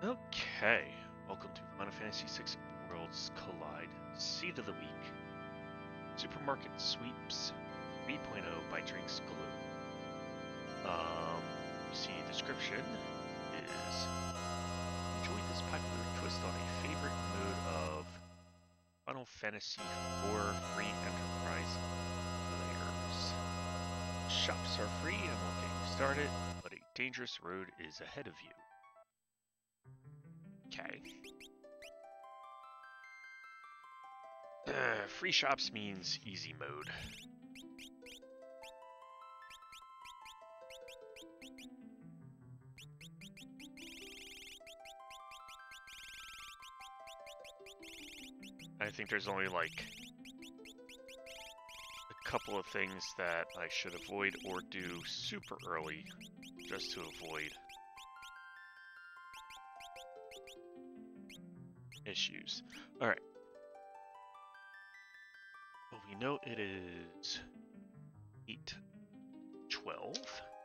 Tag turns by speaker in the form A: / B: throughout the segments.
A: Okay, welcome to Final Fantasy VI Worlds Collide Seed of the Week. Supermarket Sweeps 3.0 by drinksglue. You see description is enjoy this popular twist on a favorite mode of Final Fantasy IV free enterprise players. Shops are free and will get you started, but a dangerous road is ahead of you. Okay. Free shops means easy mode. I think there's only like a couple of things that I should avoid or do super early just to avoid issues. Alright. Well, we know it is 8:12.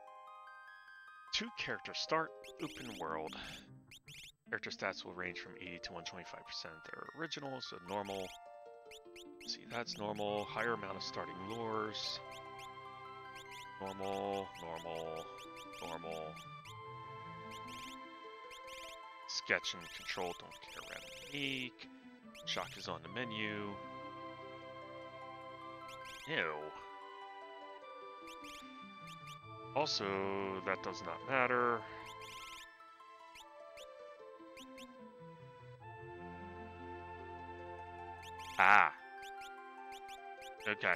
A: 2 character start, open world. Character stats will range from 80 to 125% of their original, so normal. See, that's normal. Higher amount of starting lures. Normal, normal, normal. Sketch and control, don't care. Random unique. Shock is on the menu. Ew. Also, that does not matter. Ah. Okay.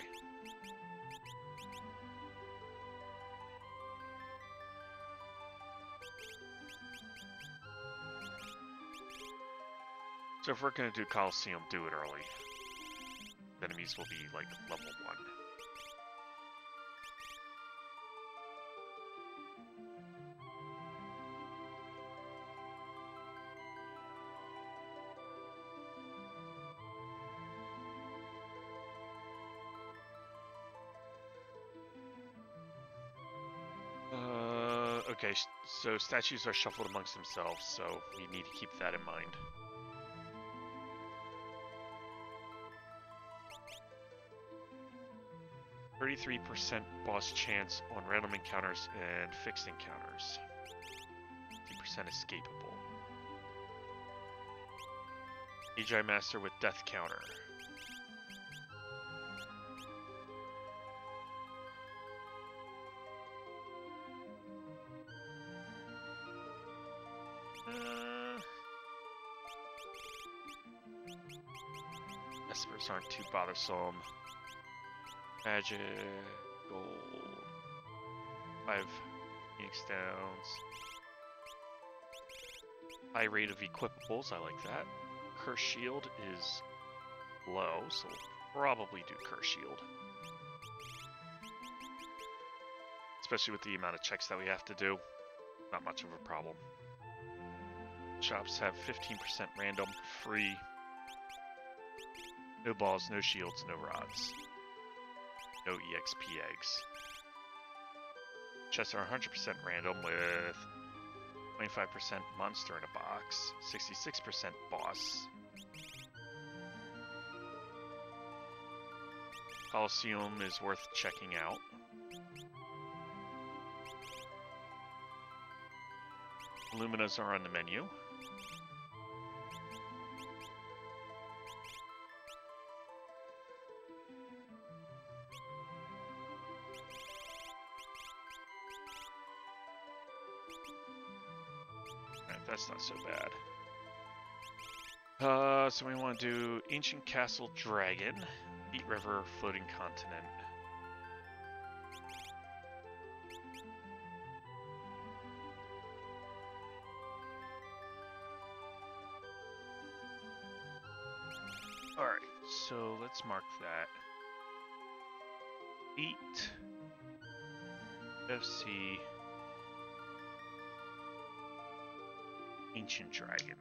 A: So if we're going to do Coliseum, do it early. The enemies will be like level 1. Okay, so statues are shuffled amongst themselves, so we need to keep that in mind. %boss chance on random encounters and fixed encounters. 50% escapable. AGI Master with death counter. Espers aren't too bothersome. Magic, gold, 5 Phoenix Downs. High rate of equipables, I like that. Curse Shield is low, so we'll probably do Curse Shield. Especially with the amount of checks that we have to do. Not much of a problem. Shops have 15% random, free. No balls, no shields, no rods. No EXP eggs. Chests are 100% random with 25% monster in a box, 66% boss. Coliseum is worth checking out. Luminas are on the menu. That's not so bad. So we want to do Ancient Castle Dragon, Beat River, Floating Continent. Alright, so let's mark that. Beat FC Ancient Dragon.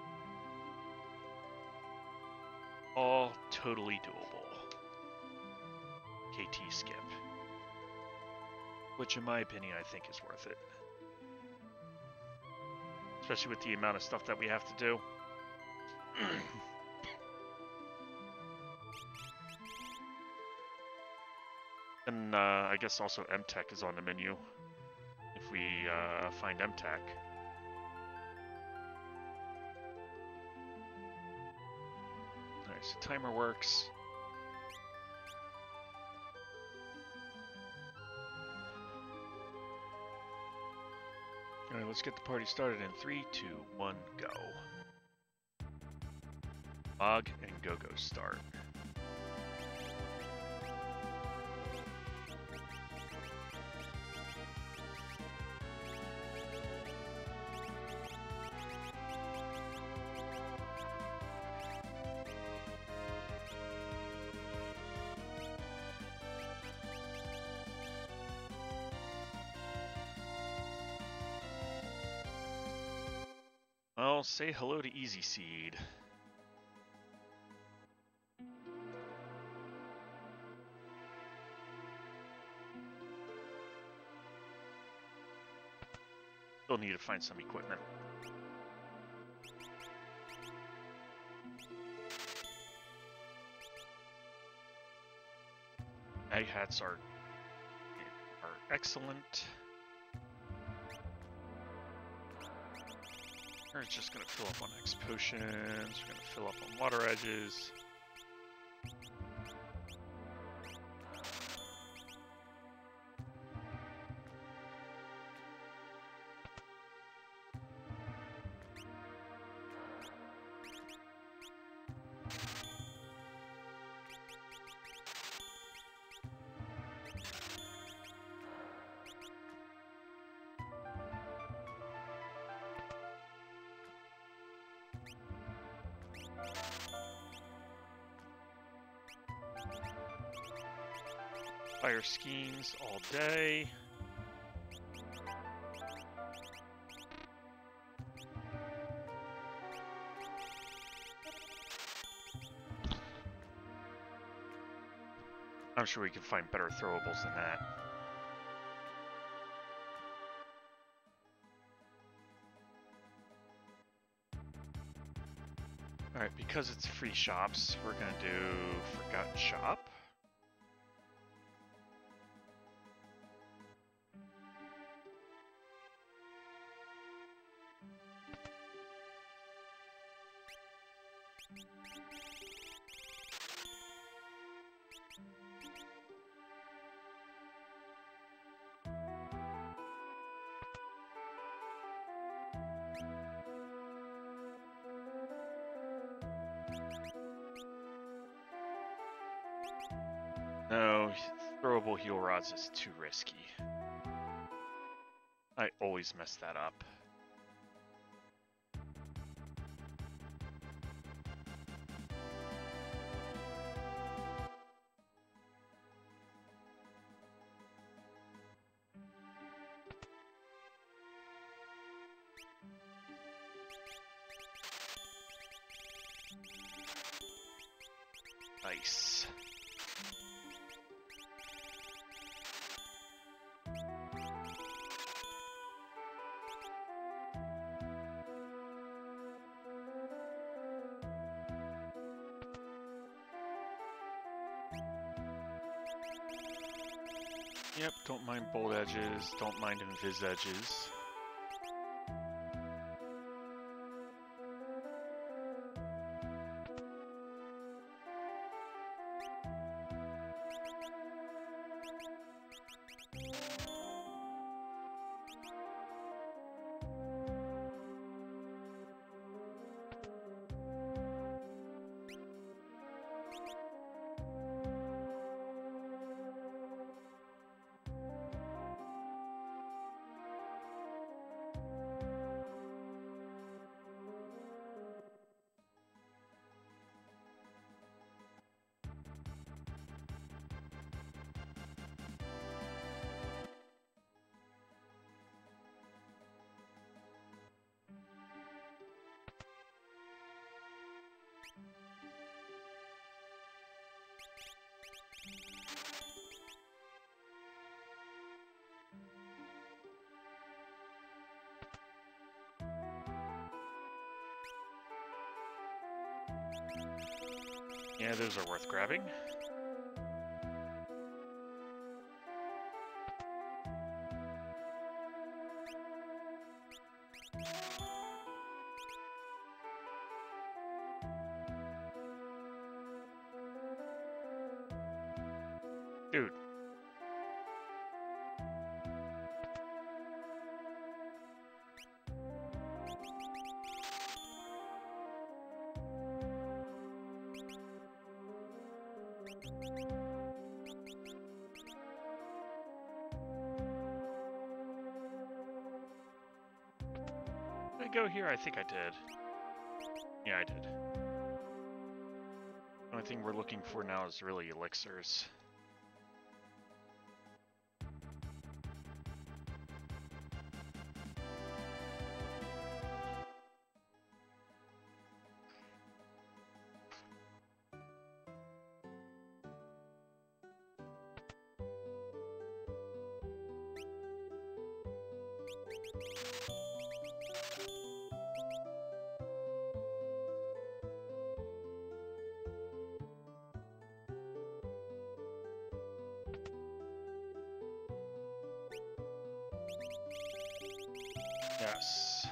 A: All totally doable. KT skip. Which in my opinion I think is worth it. especially with the amount of stuff that we have to do. And I guess also MTech is on the menu if we find MTech. Alright, so timer works. Alright, let's get the party started in 3, 2, 1, go. Log and go-go start. Well, say hello to Easy Seed. Still need to find some equipment. Ag hats are excellent. We're just gonna fill up on X potions. We're gonna fill up on water edges. Fire schemes all day. I'm sure we can find better throwables than that. Alright, because it's free shops, we're gonna do Forgotten Shop. No, throwable heal rods is too risky. I always mess that up. Nice. Yep, don't mind bold edges, don't mind invis edges. Yeah, those are worth grabbing. Dude. Did I go here? I think I did. Yeah, I did. The only thing we're looking for now is really elixirs. Yes.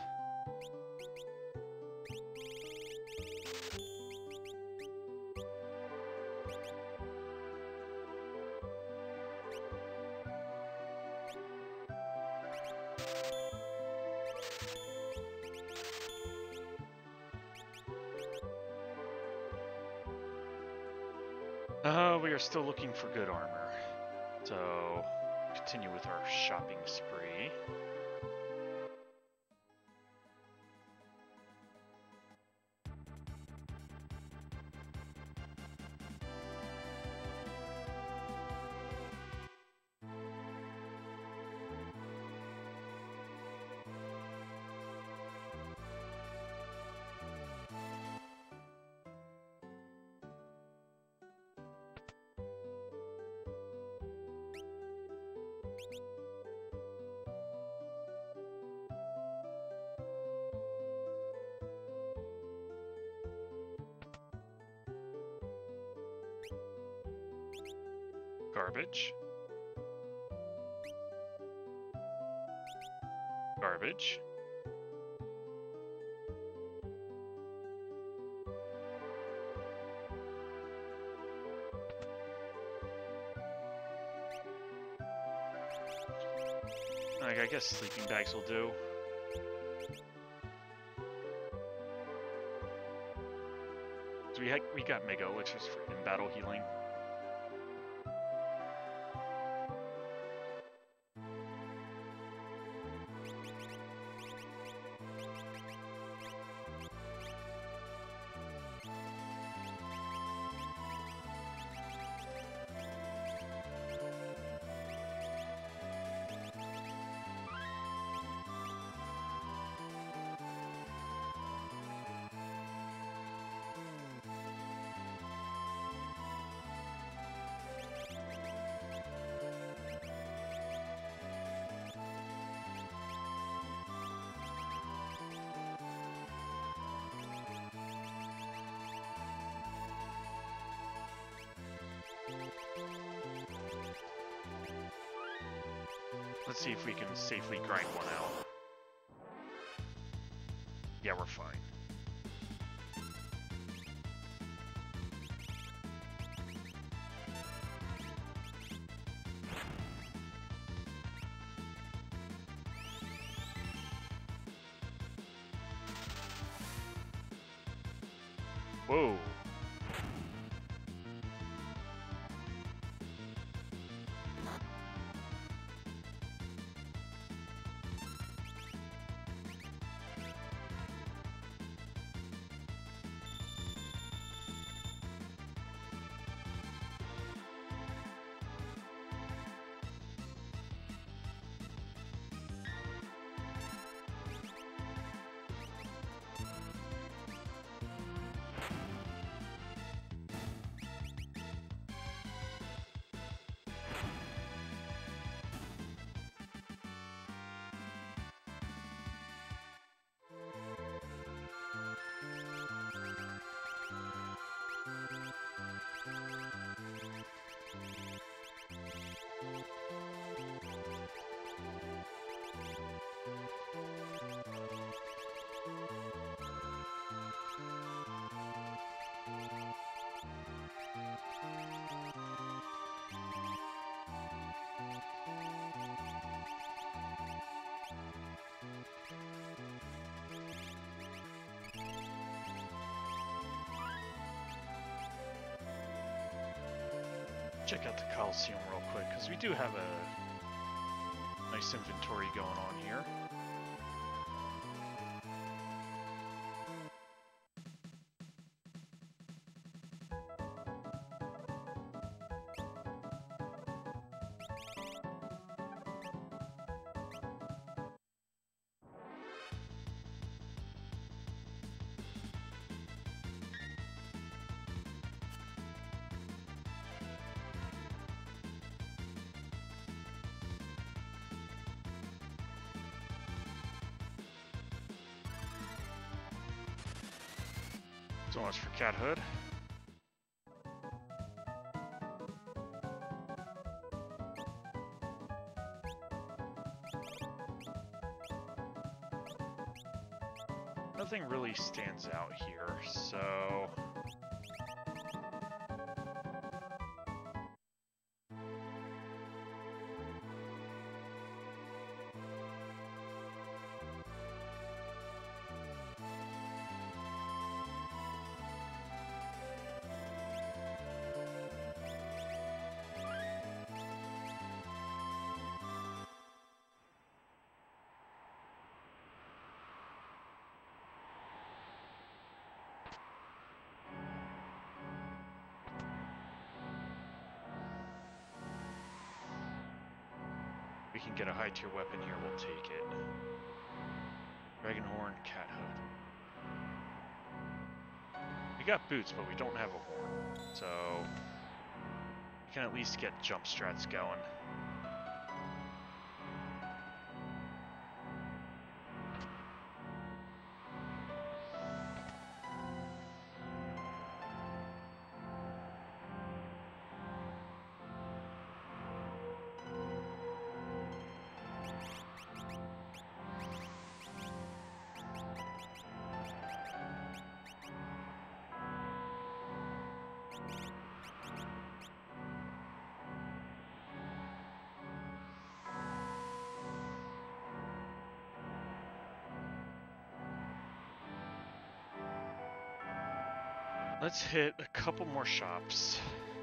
A: We are still looking for good armor. So, continue with our shopping spree. Garbage. Garbage. Like, I guess sleeping bags will do. So we got mega elixirs for in-battle healing. Let's see if we can safely grind one out. Yeah, we're fine. Whoa.
B: check out the Coliseum real quick, because we do have a nice inventory going on here. So much for Cat Hood. Nothing really stands out here, so... we can get a high tier weapon here, we'll take it. Dragon Horn, Cat Hood. We got boots, but we don't have a horn, so we can at least get jump strats going. Let's hit a couple more shops.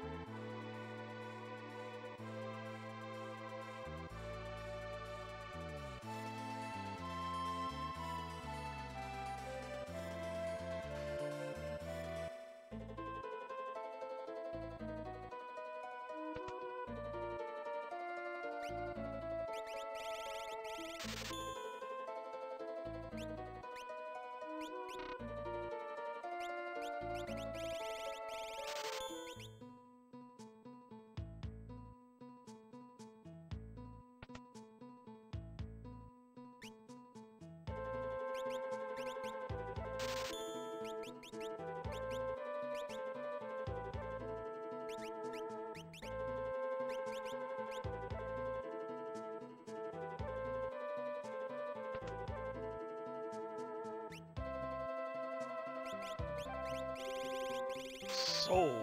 B: Sold.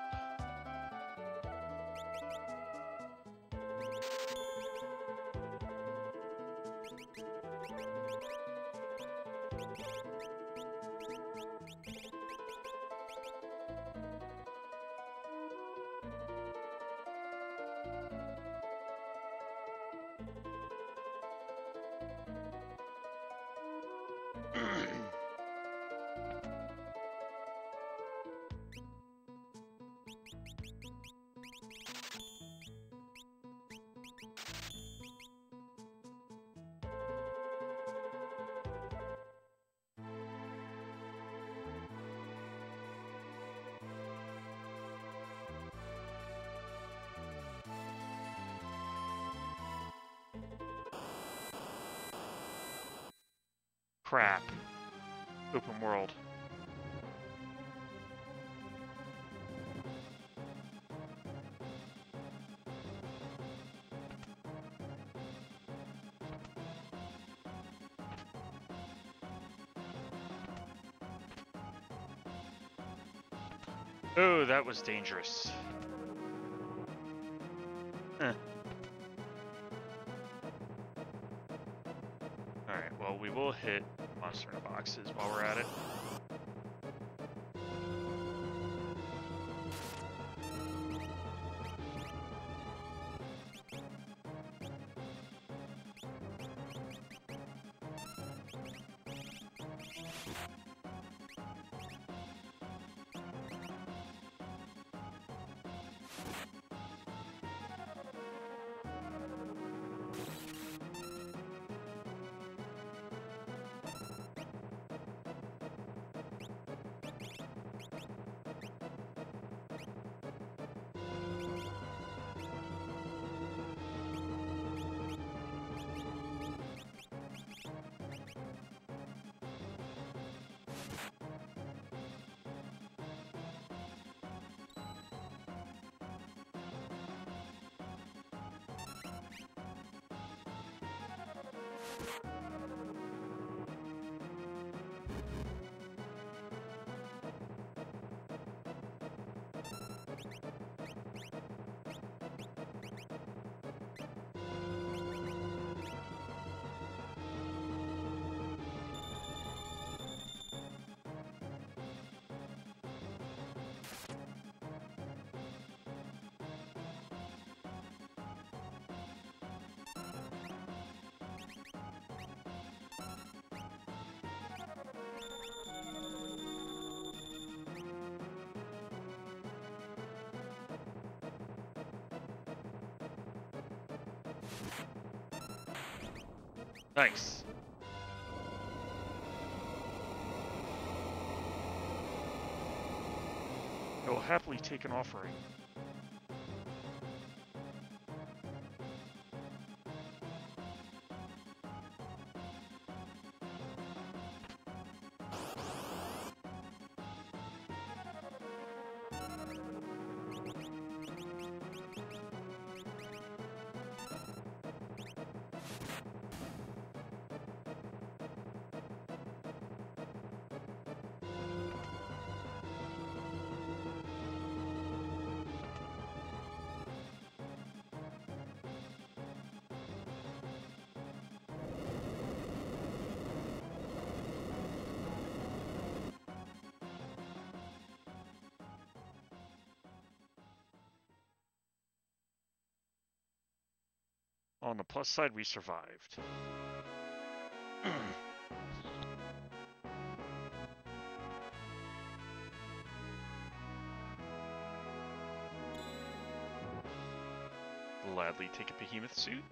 B: Crap. Open world. Oh, that was dangerous. Alright, well, we will hit monster in boxes while we're at it. Nice. I will happily take an offering. On the plus side, we survived. Gladly take a behemoth suit.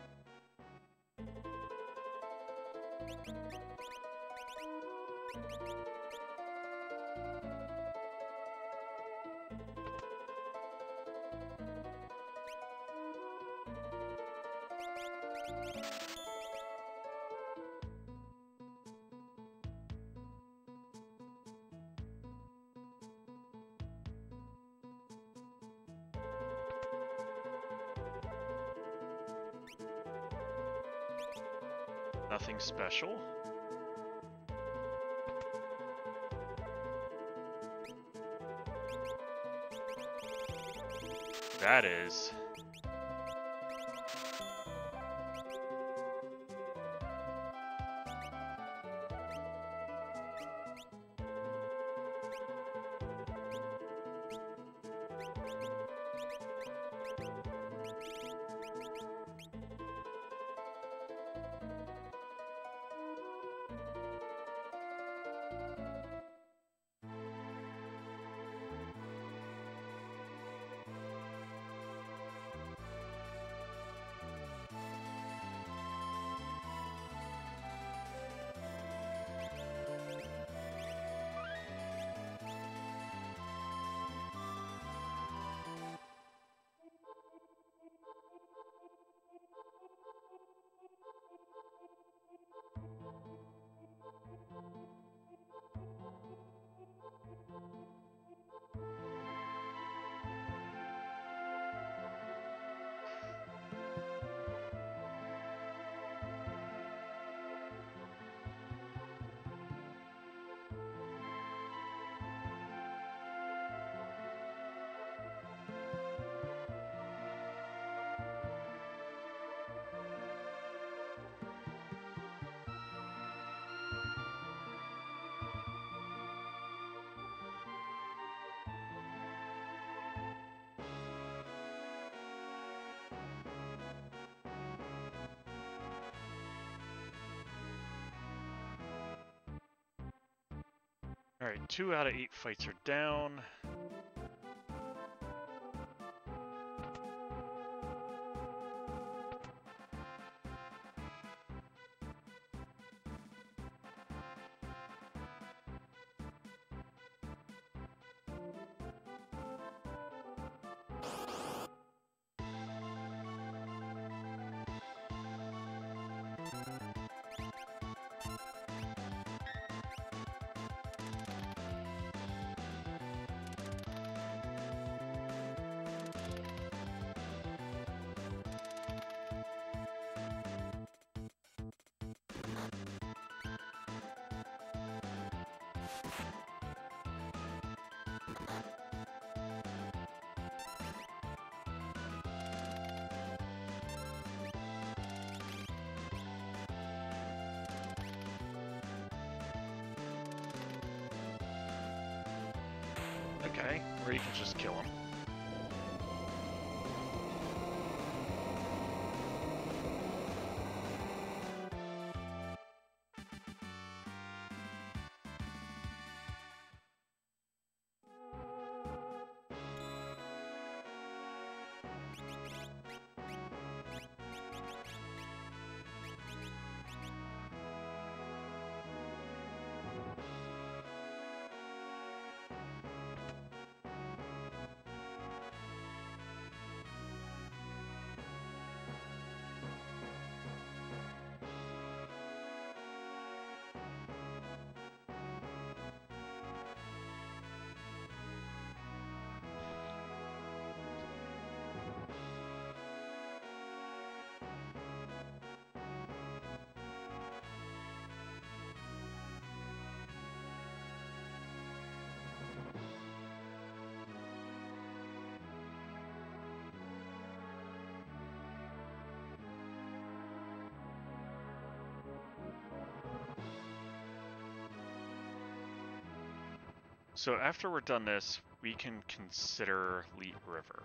B: Nothing special. That is. Alright, 2 out of 8 fights are down. Okay, or you can just kill him. So after we're done this, we can consider Leet River.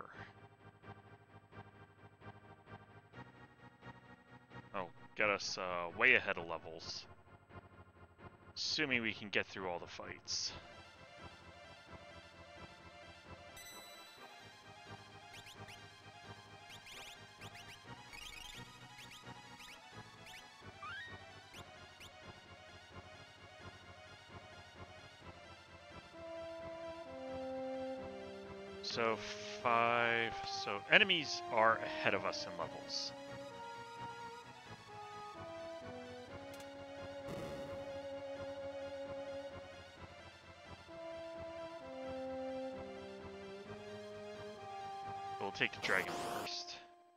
B: Oh, get us way ahead of levels. Assuming we can get through all the fights. So 5, so enemies are ahead of us in levels. We'll take the dragon first.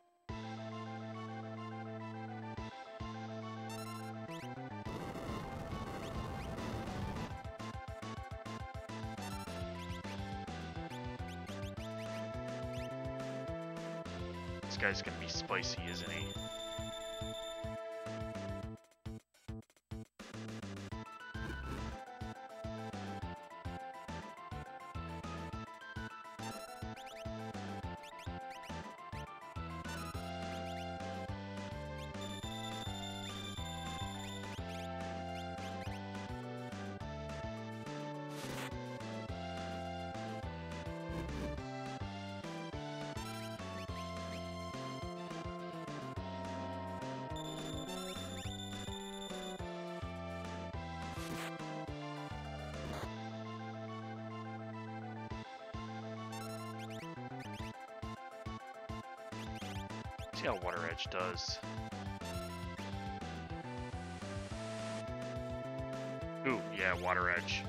B: This guy's gonna be spicy, isn't he? See how Water Edge does. Ooh, yeah, Water Edge.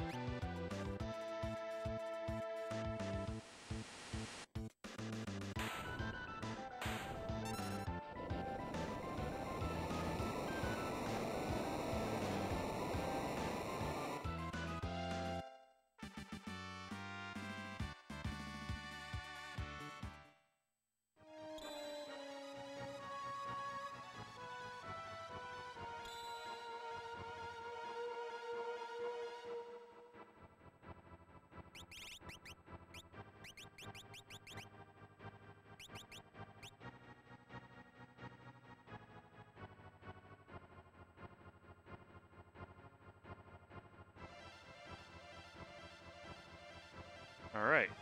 B: All right.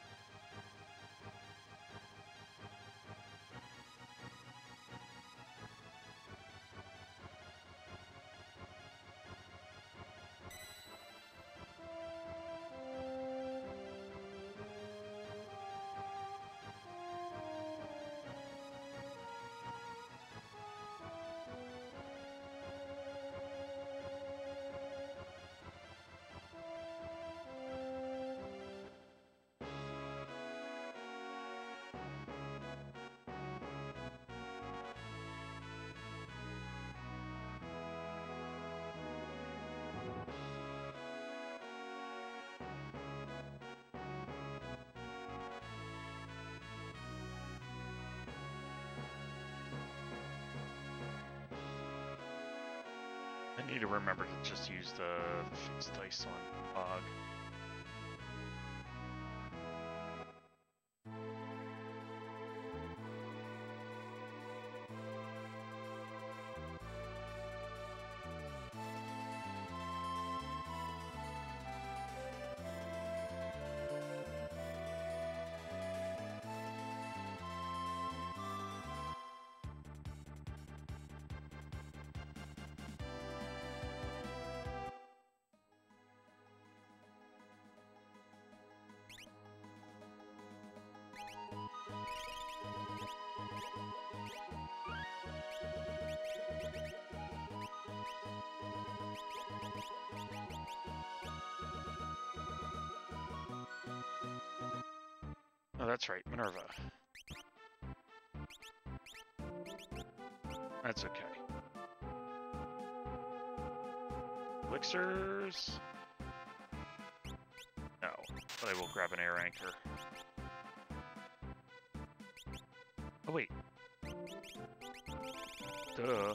B: I need to remember to just use the fixed dice on Bog. Oh, that's right, Minerva. That's okay. Elixirs? No, but I will grab an air anchor. Oh, wait. Duh.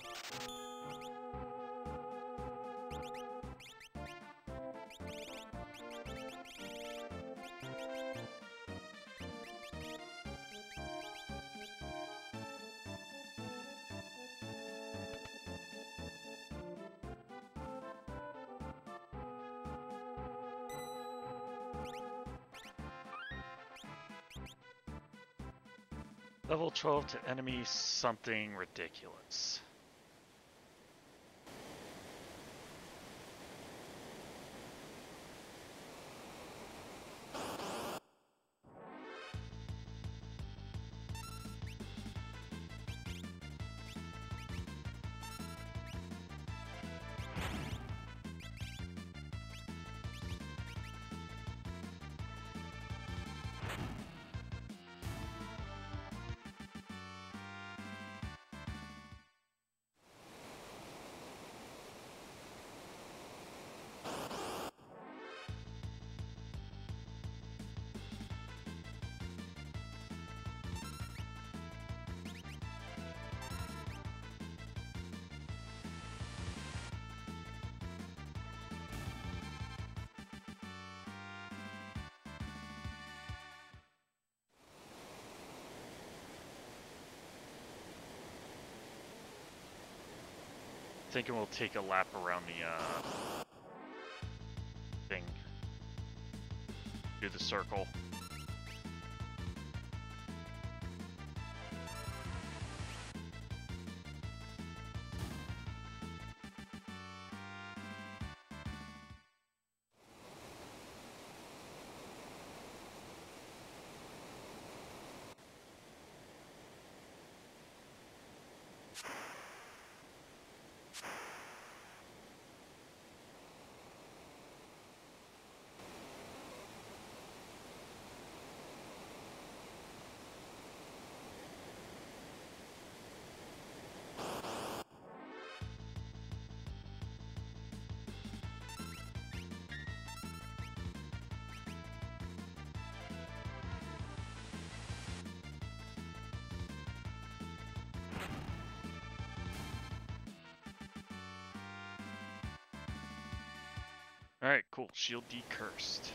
B: Level 12 to enemy something ridiculous. Thinking we'll take a lap around the thing. Do the circle. Alright, cool. Shield decursed.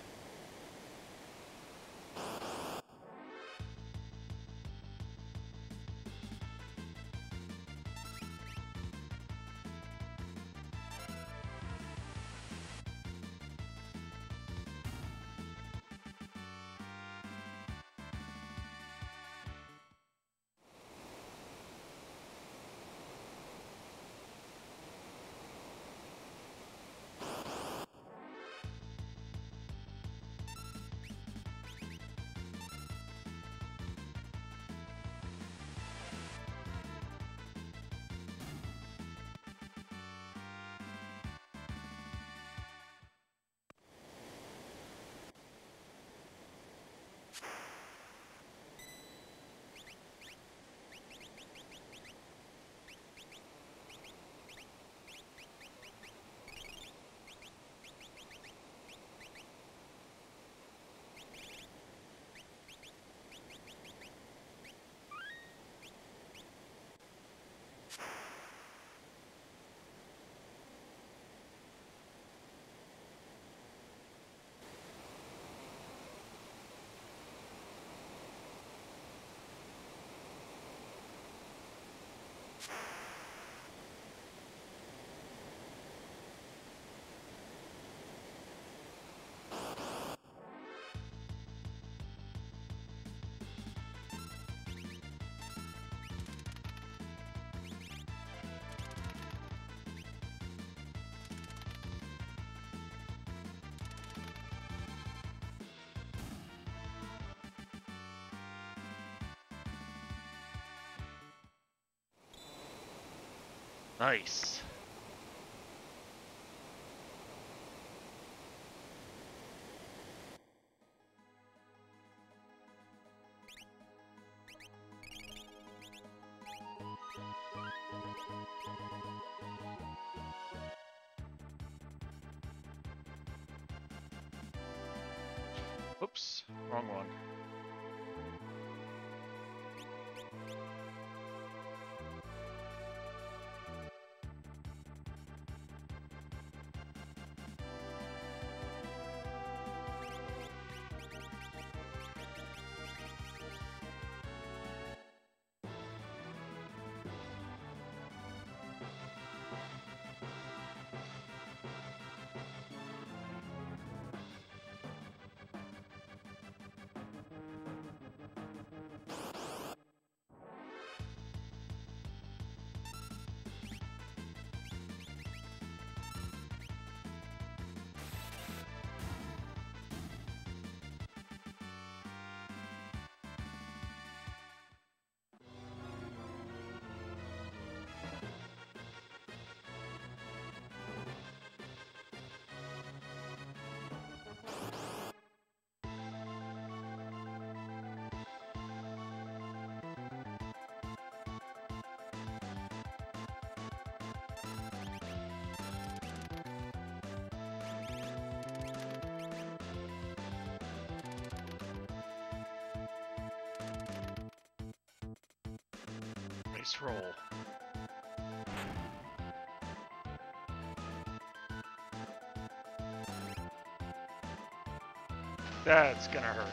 B: Nice. Oops, wrong one. dice roll. That's gonna hurt.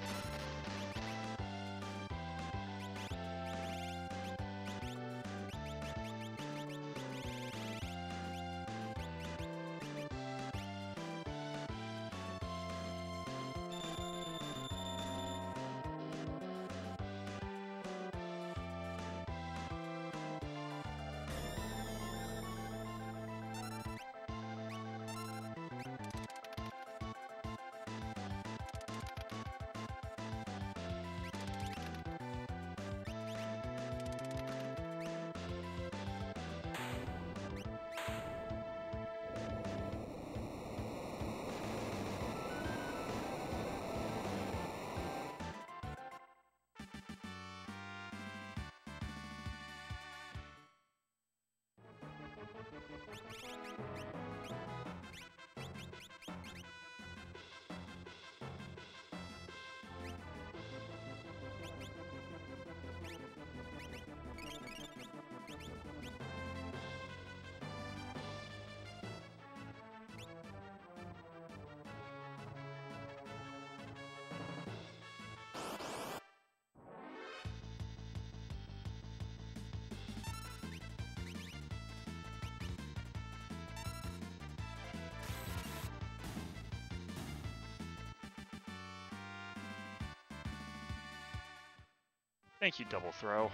B: Thank you, Double Throw.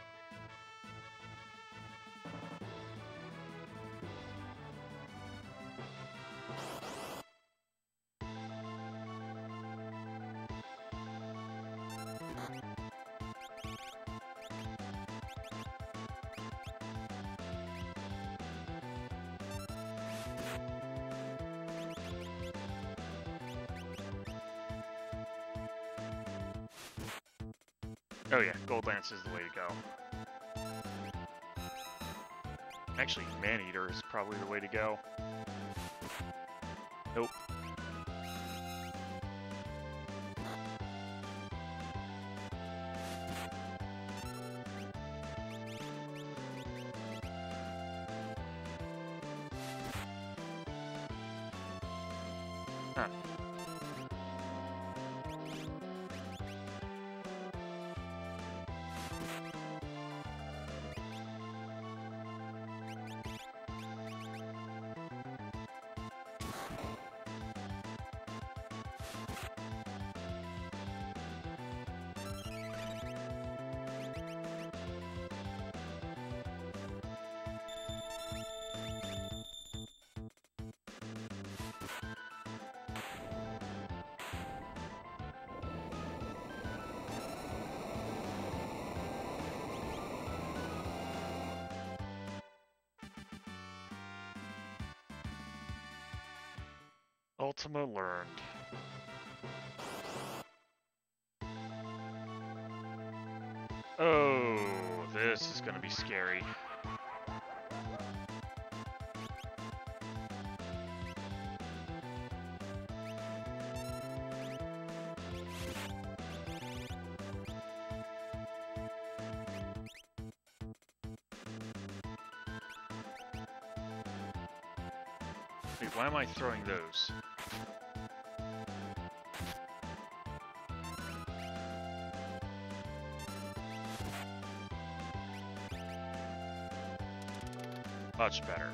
B: Oh yeah, Gold Lance is the way to go. Actually, Man-Eater is probably the way to go. Nope. Huh. Ultima learned. Oh, this is gonna be scary. Wait, why am I throwing those? Much better.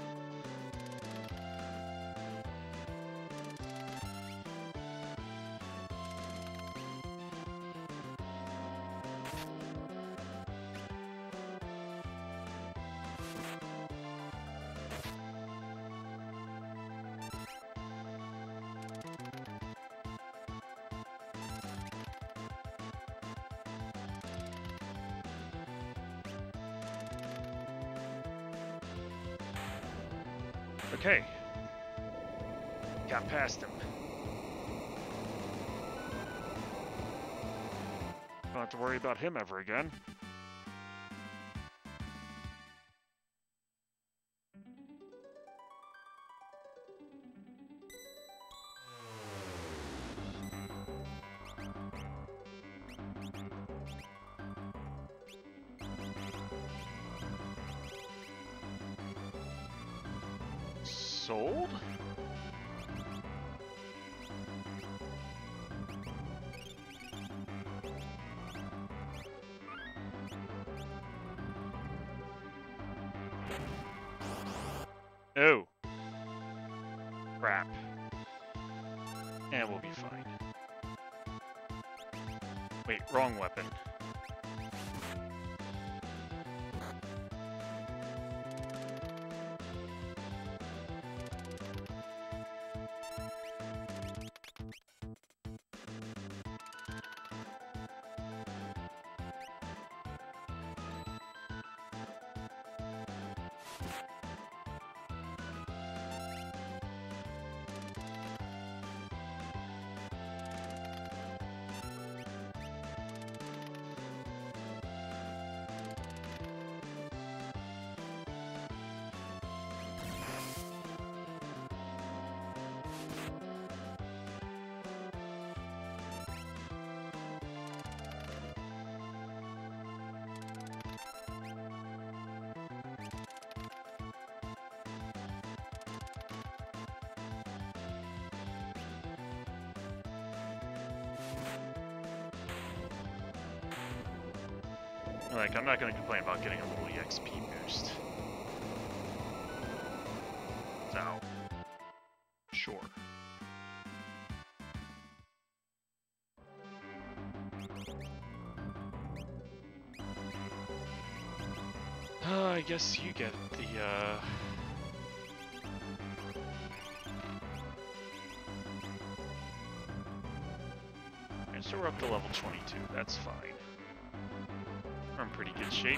B: Okay. Got past him. Don't have to worry about him ever again.
A: Sold? Oh. Crap. And we'll be fine. Wait, wrong weapon. Like, I'm not going to complain about getting a little EXP boost. So, sure. I guess you get the, And so we're up to level 22, that's fine. We're in pretty good shape.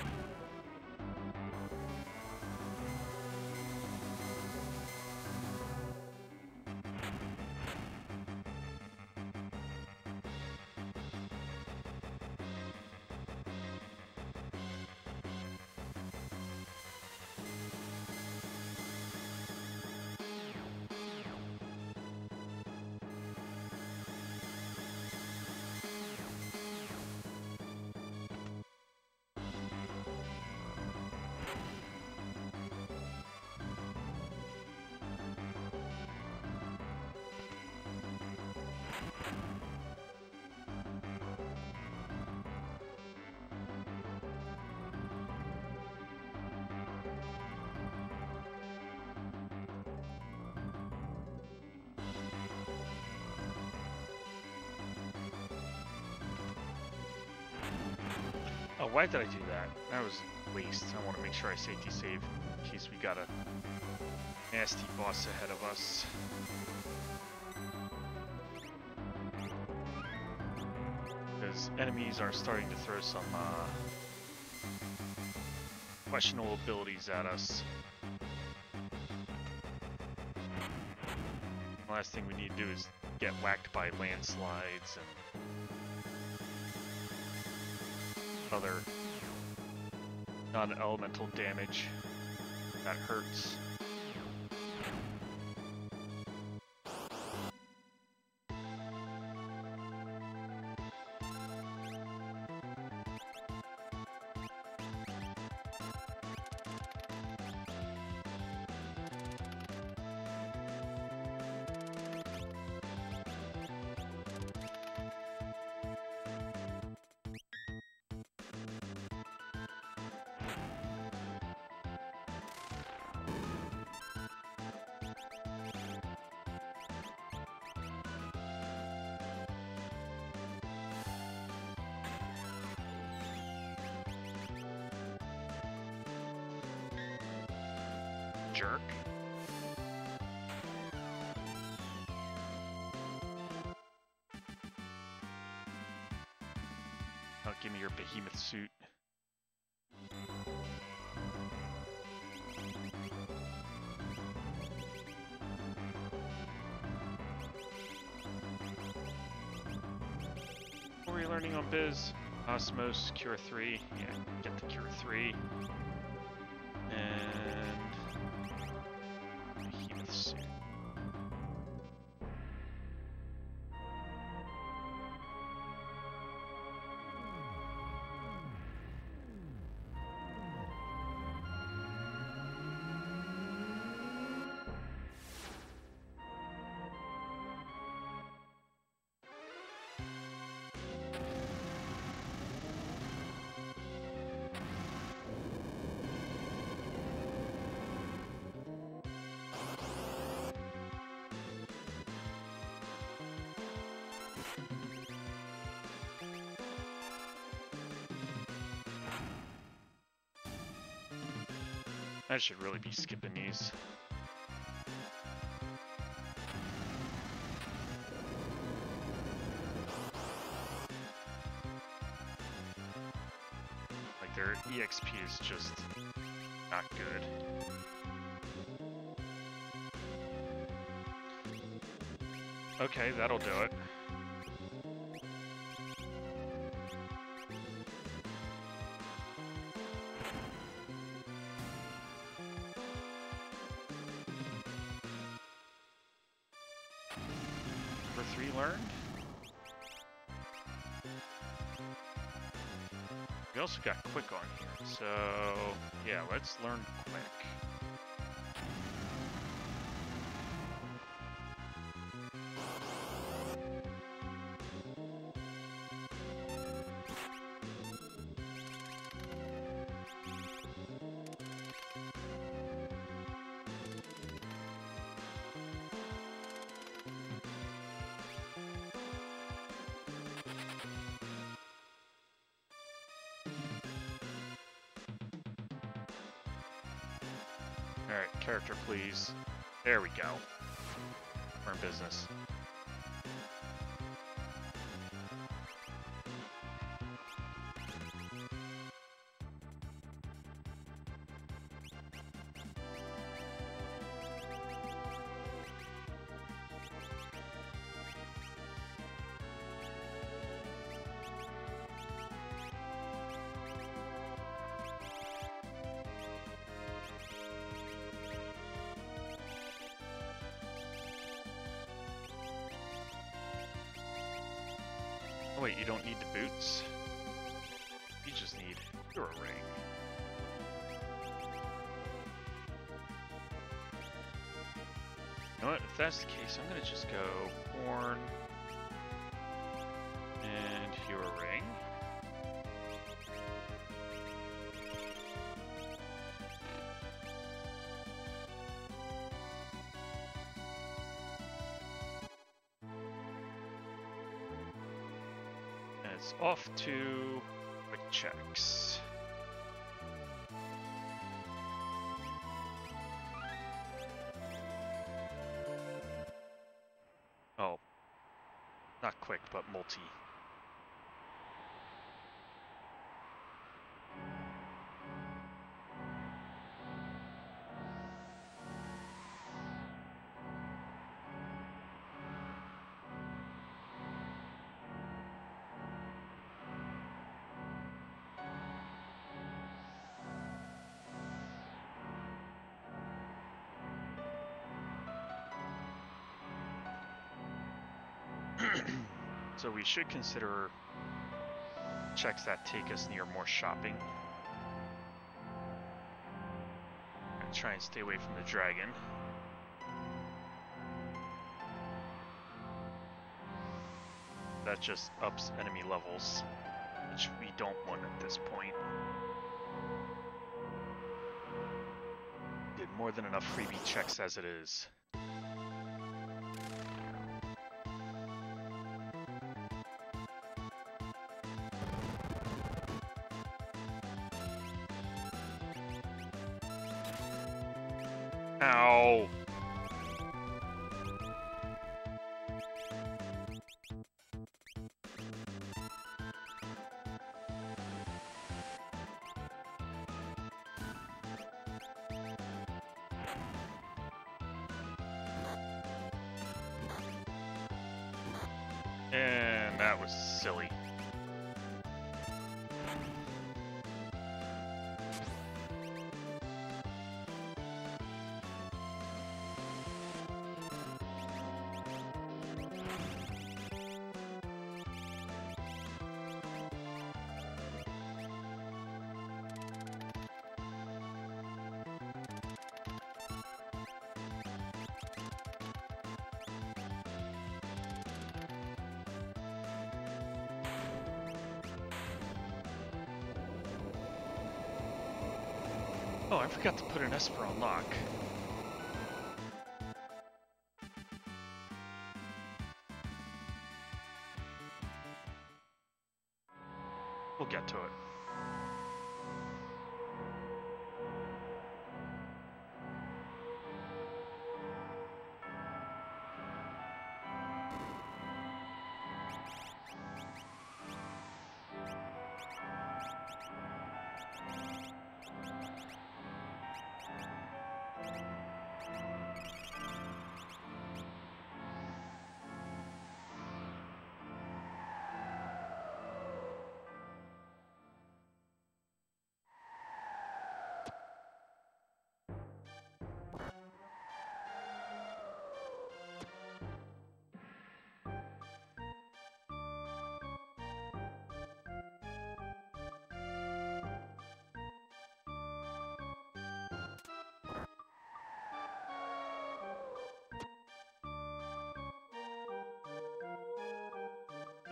A: Oh, why did I do that? That was a waste. I want to make sure I safety save in case we got a nasty boss ahead of us. Because enemies are starting to throw some questionable abilities at us. The last thing we need to do is get whacked by landslides and other non-elemental damage that hurts. Jerk. Oh, give me your behemoth suit. What were you learning on Biz? Osmos, Cure 3. Yeah, get the Cure 3.
B: I should really be skipping these. Like, their EXP is just not good. Okay, that'll do it. Number 3 learned. We also got quick on here, so yeah, let's learn quick. Alright, character please. There we go. We're in business. Oh wait, you don't need the boots? You just need your ring. You know what, if that's the case, I'm gonna just go horn and hero ring. It's off to quick checks. Oh, not quick, but multi. So we should consider checks that take us near more shopping. And try and stay away from the dragon. That just ups enemy levels, which we don't want at this point. Did more than enough freebie checks as it is. Ow! And that was silly. Oh, I forgot to put an Esper on lock. We'll get to it.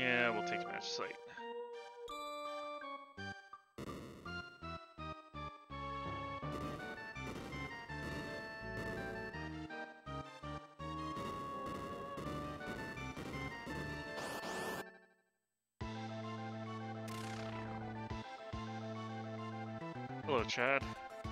B: Yeah, we'll take match site. Hello, Chad.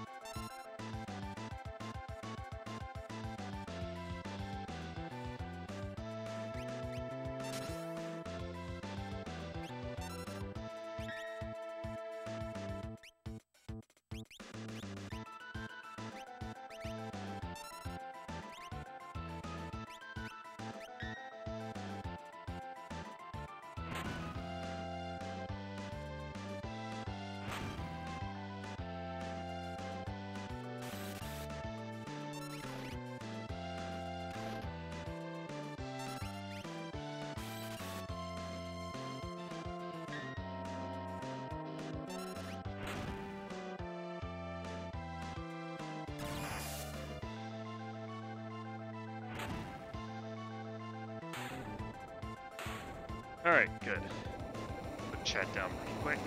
B: Alright, good. Put chat down pretty quick.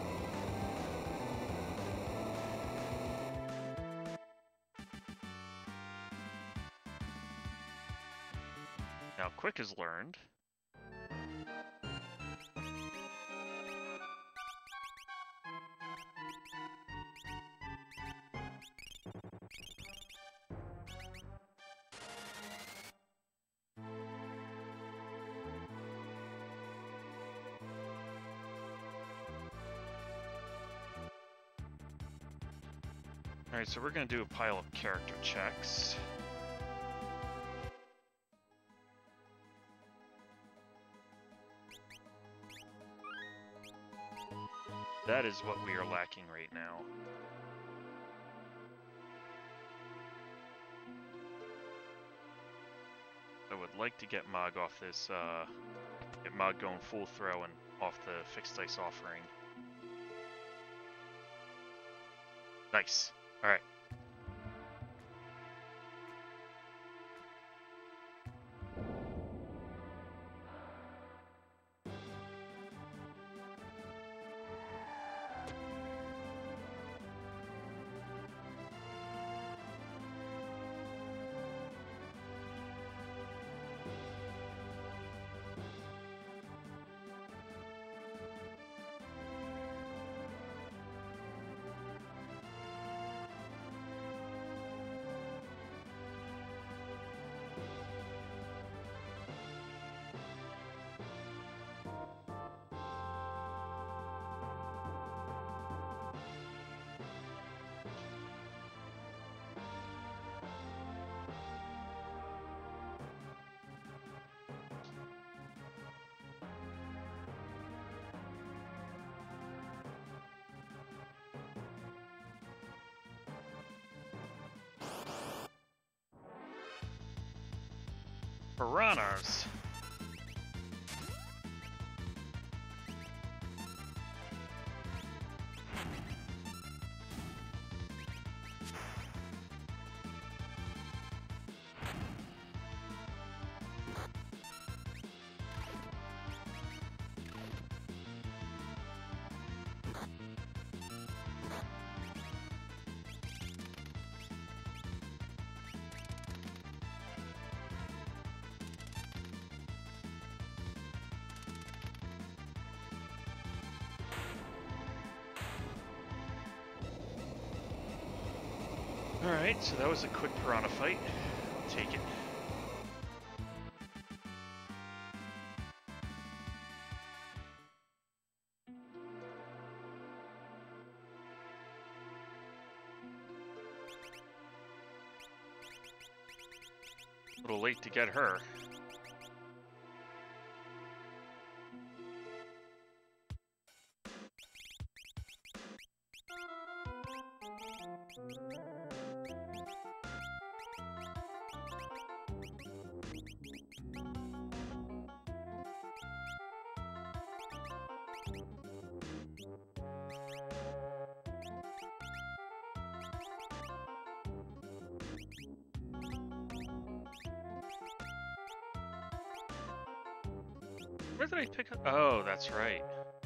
B: Now, quick has learned. Alright, so we're going to do a pile of character checks. That is what we are lacking right now. I would like to get Mog off this, get Mog going full throw and off the fixed dice offering. Nice. Alright. Piranhas. Alright, so that was a quick piranha fight. I'll take it. A little late to get her.
A: Where did I pick up? Oh, that's right.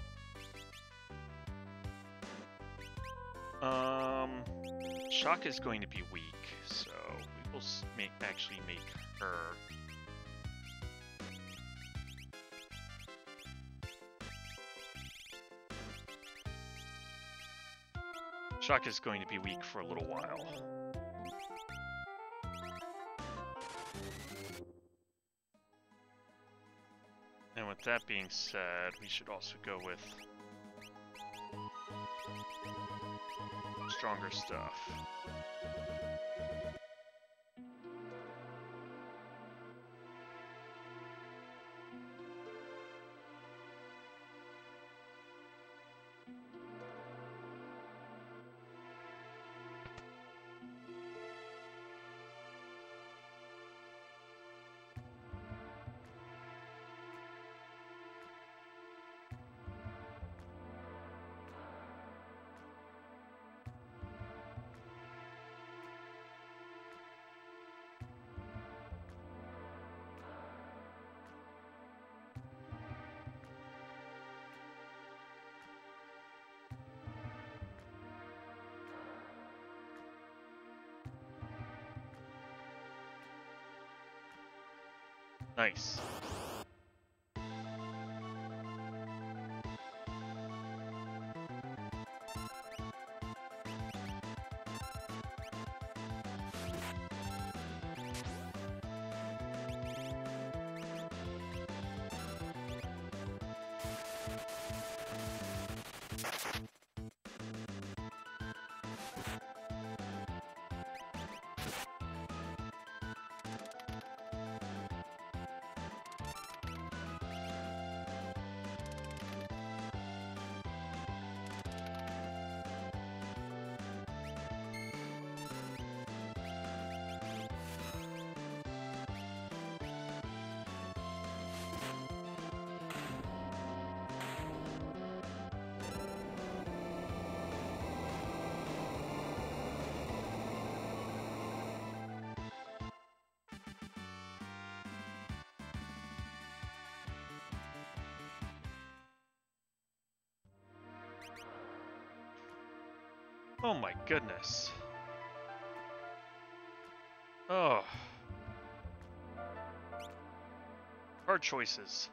A: Shock is going to be weak, so we will actually make her. Shock is going to be weak for a little while. And with that being said, we should also go with stronger stuff. Nice. Oh my goodness. Oh. Hard choices.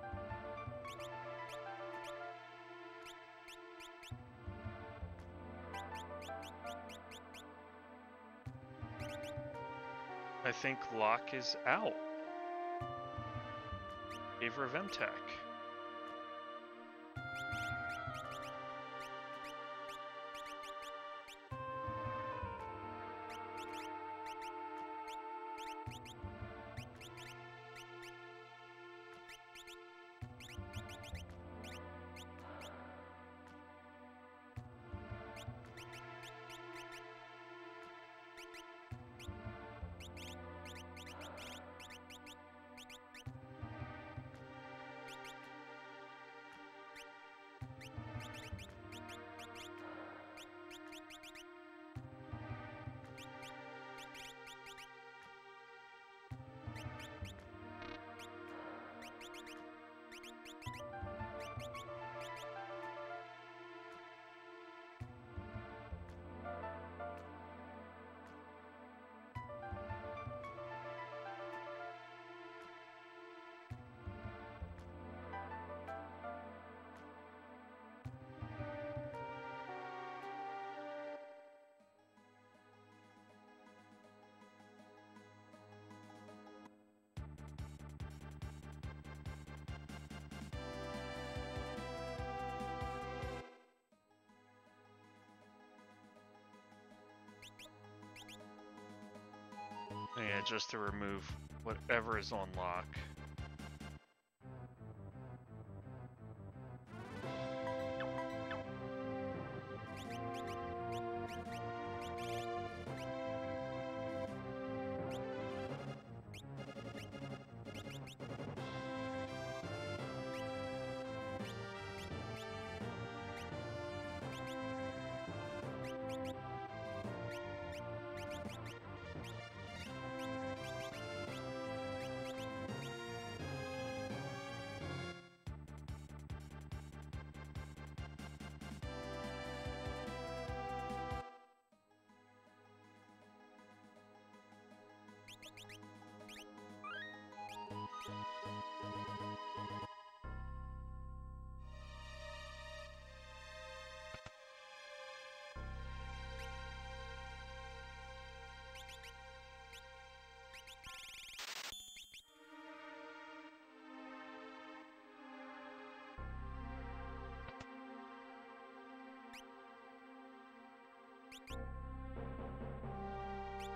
A: I think Locke is out. Favor of MTech. Yeah, just to remove whatever is on lock.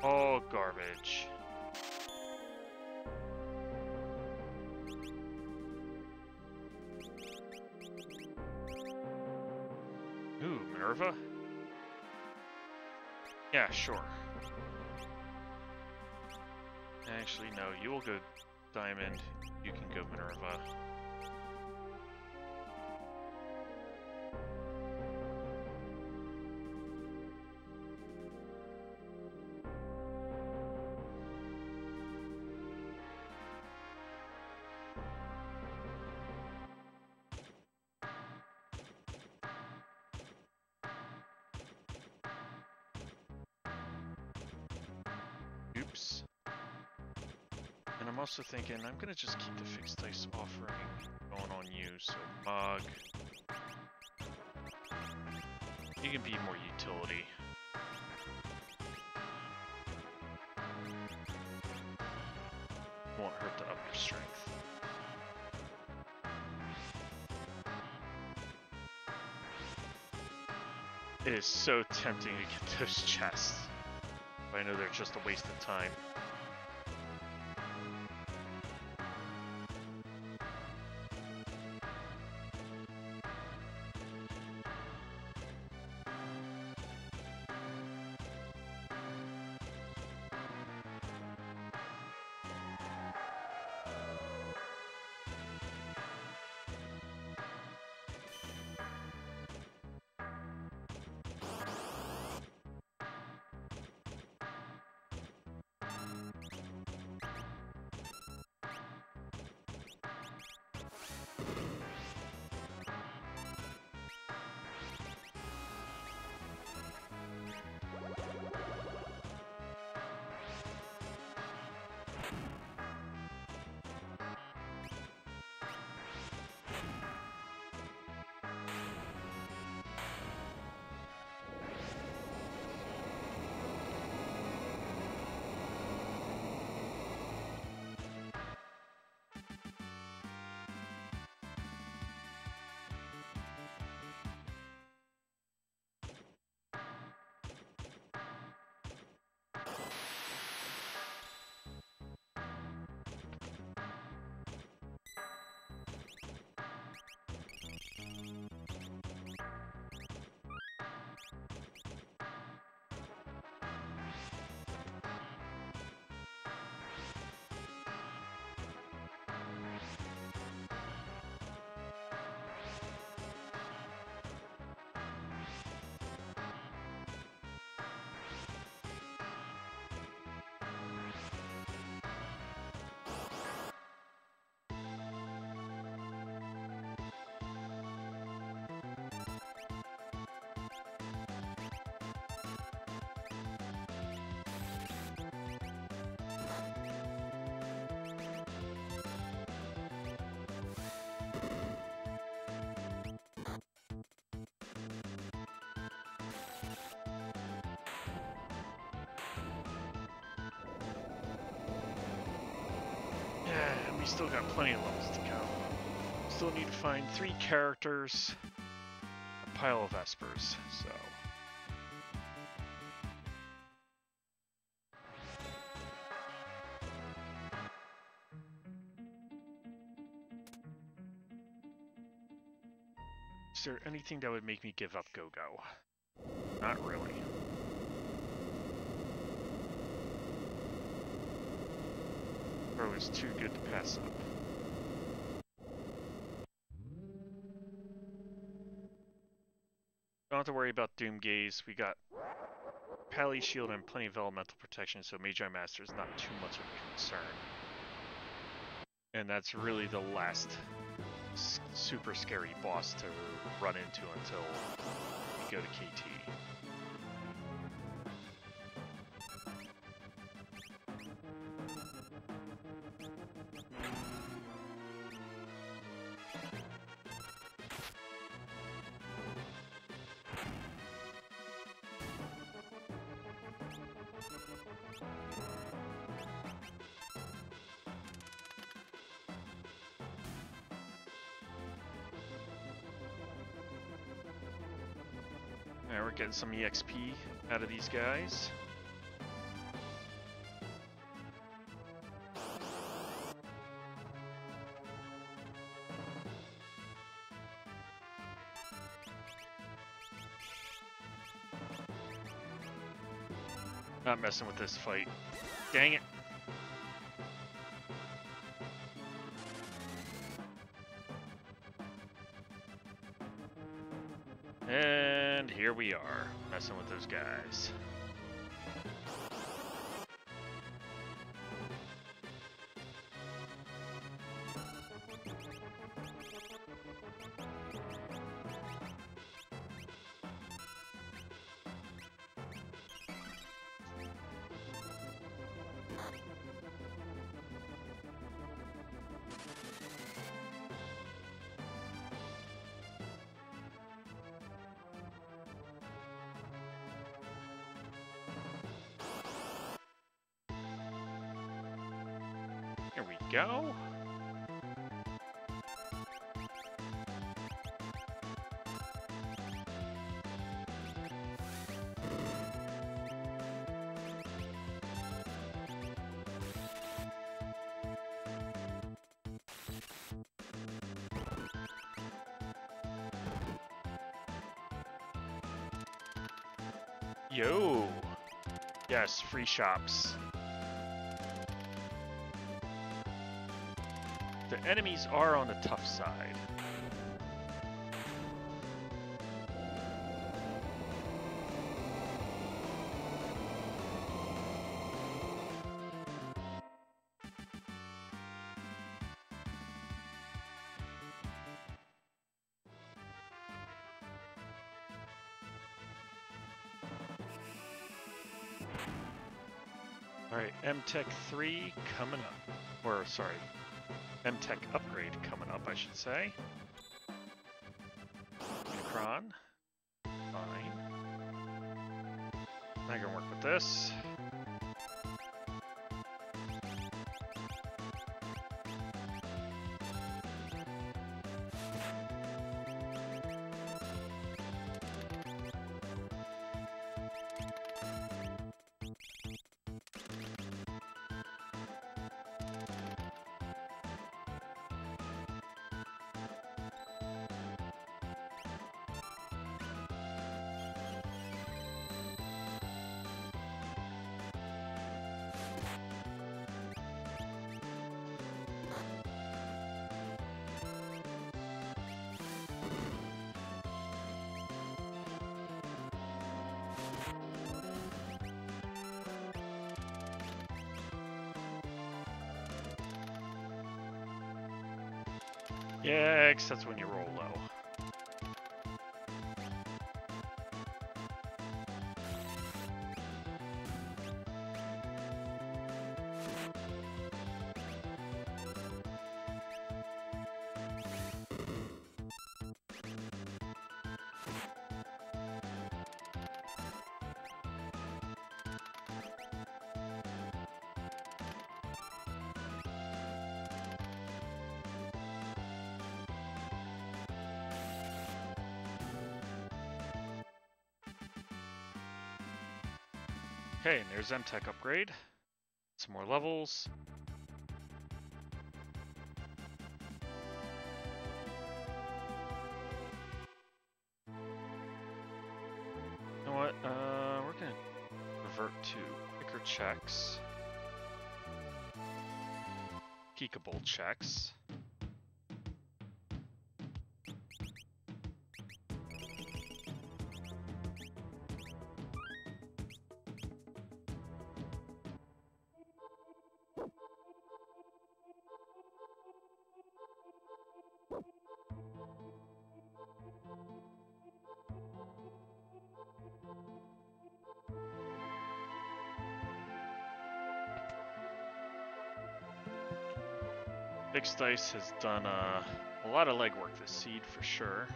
B: All garbage. Ooh, Minerva? Yeah, sure. Actually, no, you will go Diamond. You can go Minerva. Oops. And I'm also thinking I'm gonna just keep the fixed dice offering going on you, so Mog. You can be more utility. Won't hurt to up your strength. It is so tempting to get those chests, but I know they're just a waste of time. We still got plenty of levels to go. Still need to find 3 characters, a pile of Vespers, so. Is there anything that would make me give up Go-Go? Not really. Bro is too good to pass up. Don't have to worry about Doomgaze. We got Pally Shield and plenty of elemental protection, so Magi Master is not too much of a concern. And that's really the last super scary boss to run into until we go to KT. Now we're getting some EXP out of these guys. Not messing with this fight. Dang it. And here we are, messing with those guys. Here we go. Yo! Yes, free shops. The enemies are on the tough side. Alright, MTech 3 coming up. Or, sorry, MTech upgrade coming up, I should say. Unicron. Fine. I can work with this. Yeah, except when you roll low. Okay, and there's MTech upgrade. Some more levels. You know what? We're gonna revert to quicker checks. Peekable checks. Fixed Dice has done a lot of legwork this seed for sure.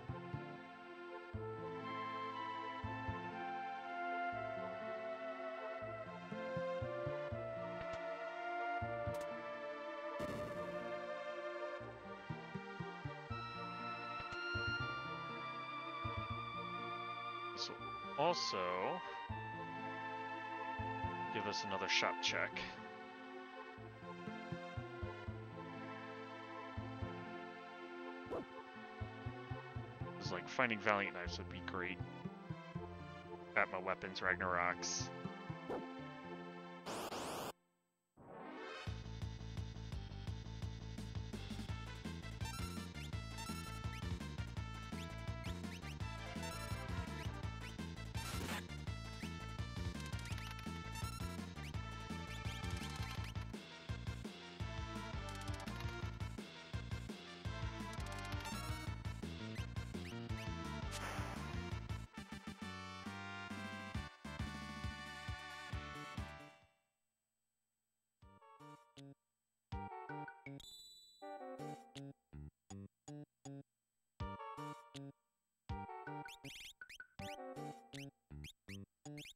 B: This will also give us another shop check. Like finding Valiant knives would be great. Got my weapons, Ragnaroks.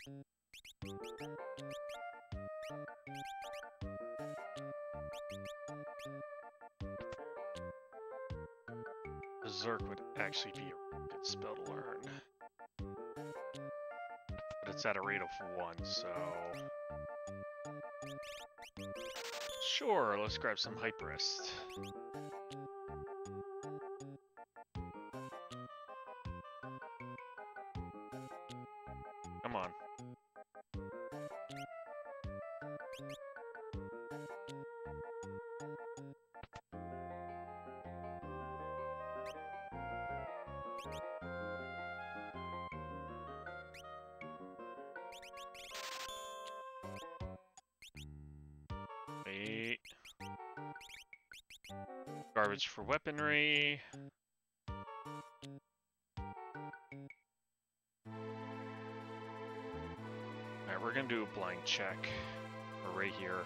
B: Berserk would actually be a good spell to learn. But it's at a rate of 1, so... Sure, let's grab some Hype Rest. Come on. Wait. Garbage for weaponry. Alright, we're gonna do a blind check. We're right here.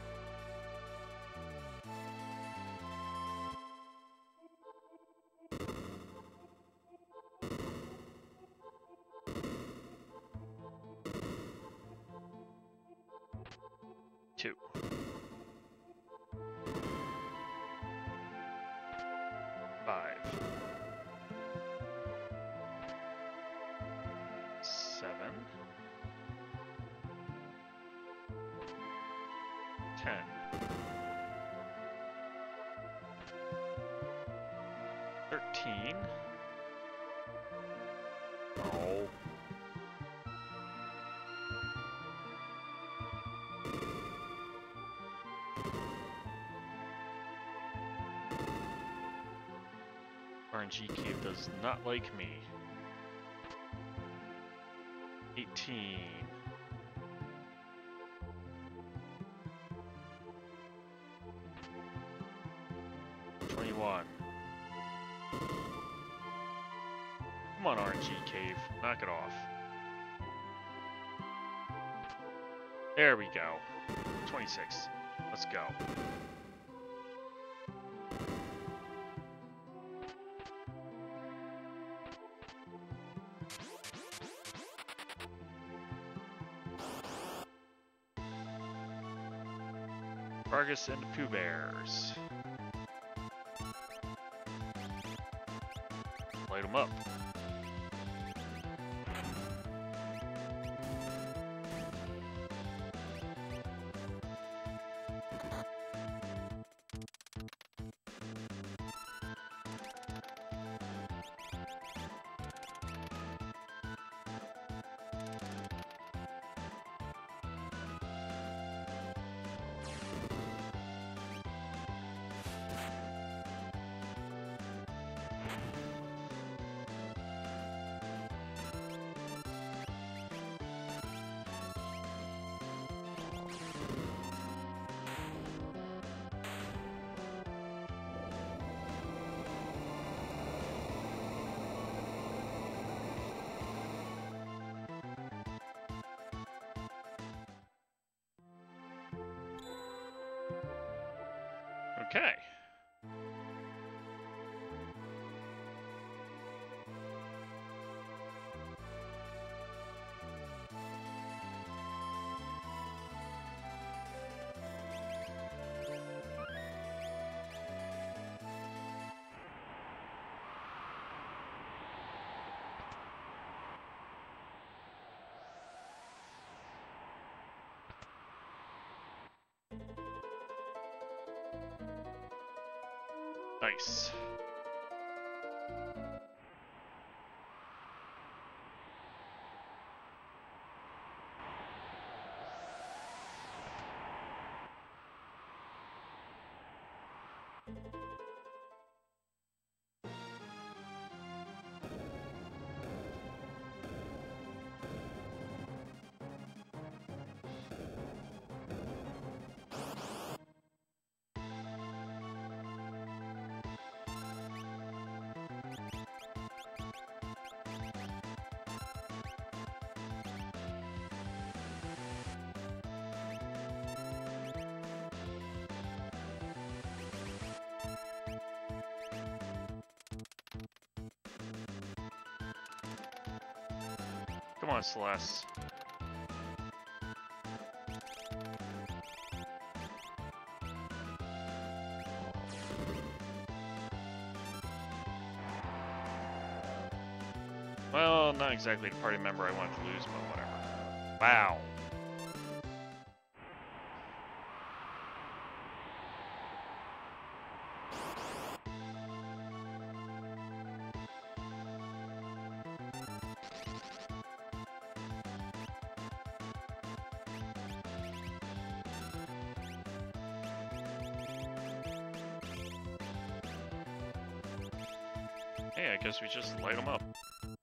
B: Two. 5. 7. 10. 13. Oh. 'RNG Cave does not like me. 18. 21. Come on, RNG Cave. Knock it off. There we go. 26. Let's go. Vargas and the Pooh Bears. Light them up. Okay. Nice. Come on, Celeste. Well, not exactly the party member I wanted to lose, but whatever. Wow. Hey, I guess we just light them up.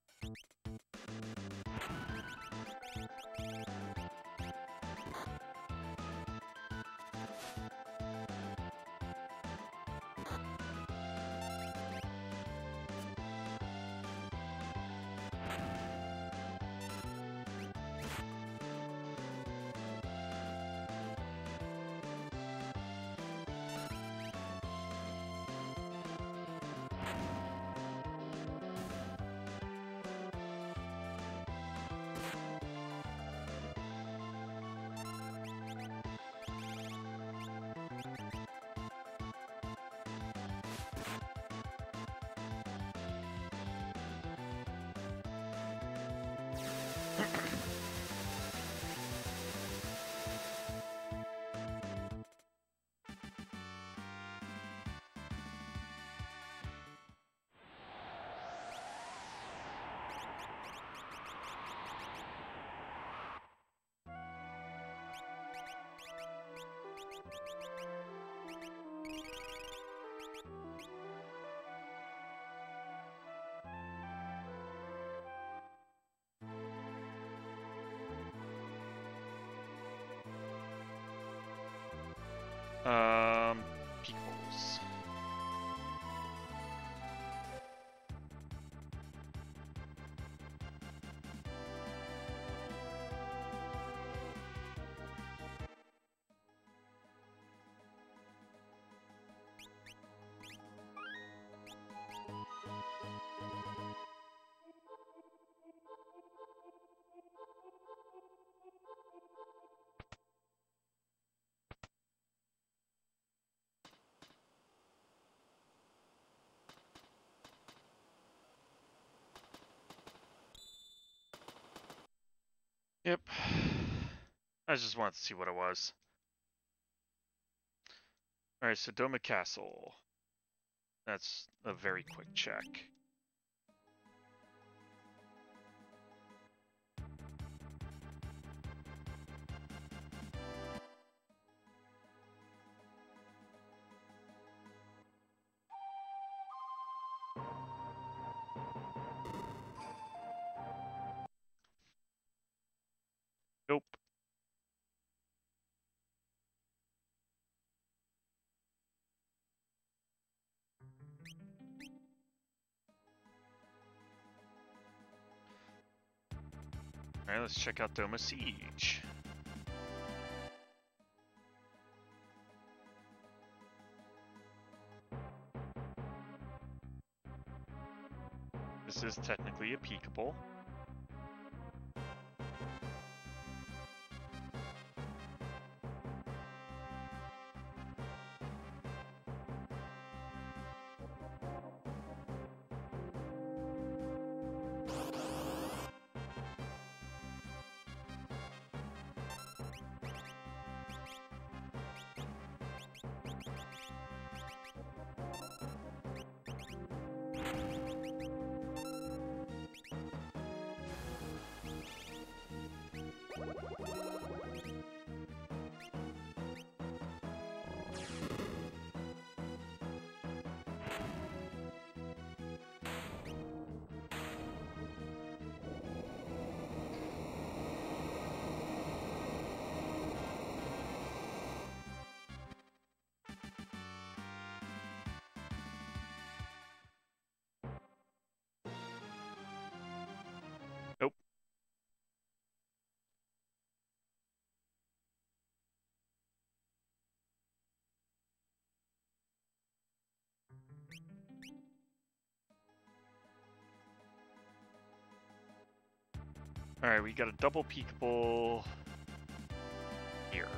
B: Peoples. Yep. I just wanted to see what it was. Alright, Sodoma Castle. That's a very quick check. Nope. Alright, let's check out Doma Siege. This is technically a peekable. Nope. Alright, we got a double peekable here.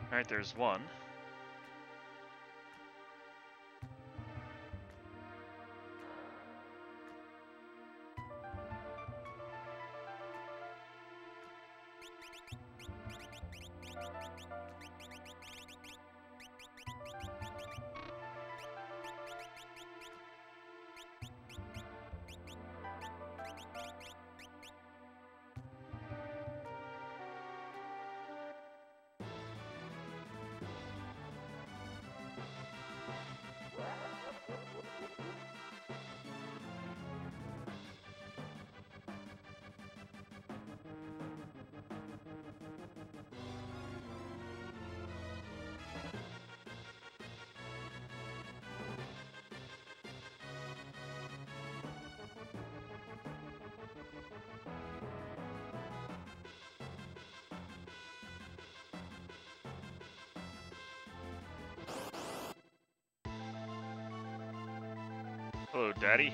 A: Alright, there's one. Hello, Daddy.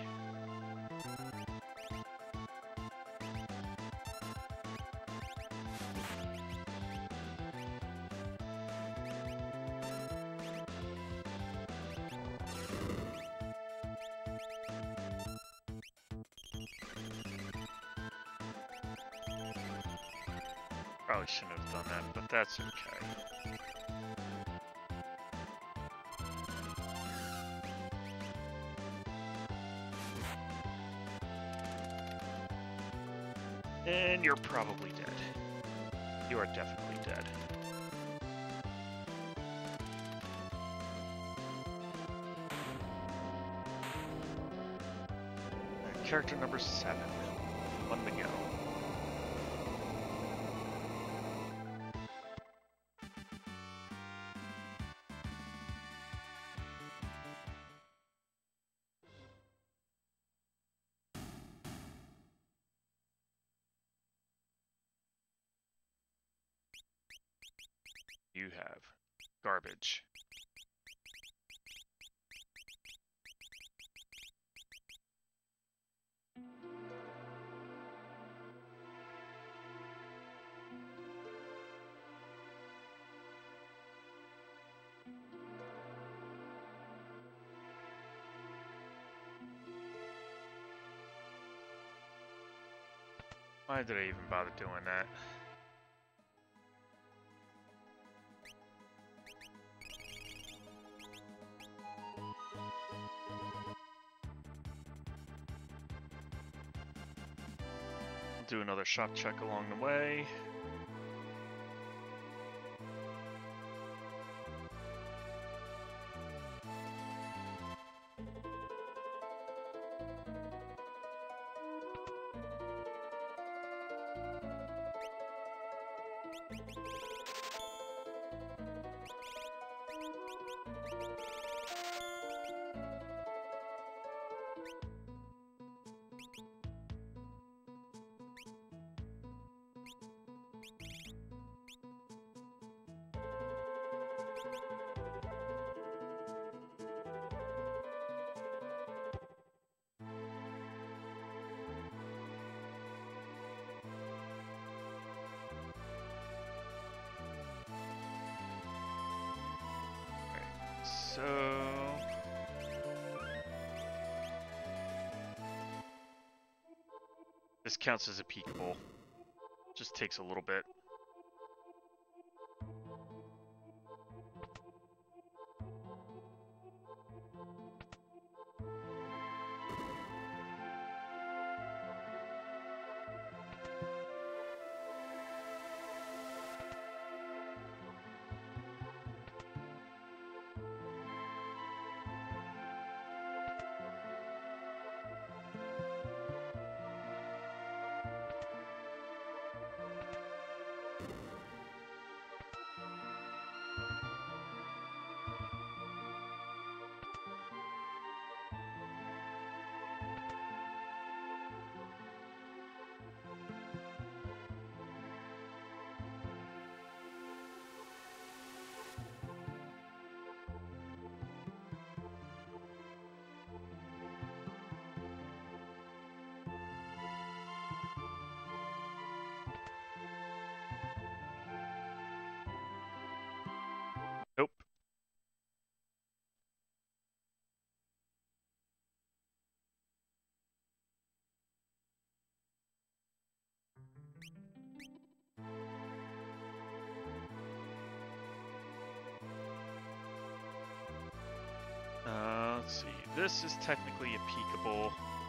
A: Probably shouldn't have done that, but that's okay. And you're probably dead. You are definitely dead. Character number 7. 1 to go. You have garbage. Why did I even bother doing that? Do another shop check along the way. So this counts as a peekable. Just takes a little bit.
B: this is technically a peekable.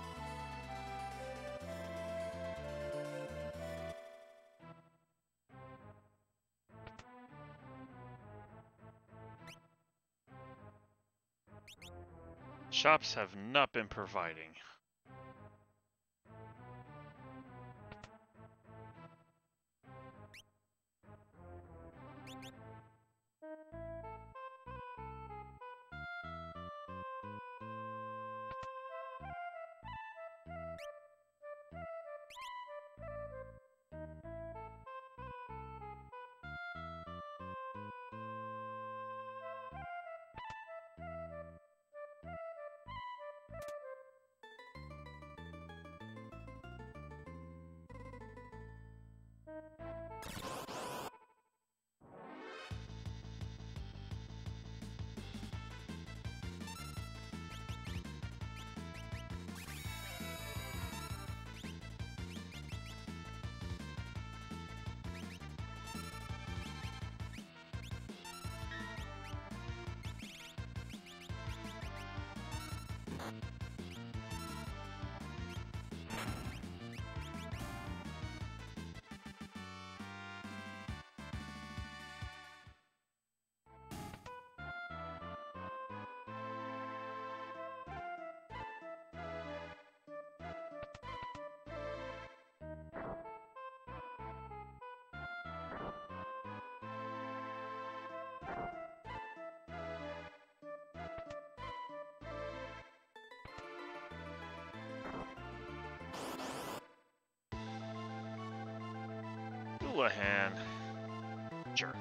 B: Shops have not been providing. Houlihan. Jerk.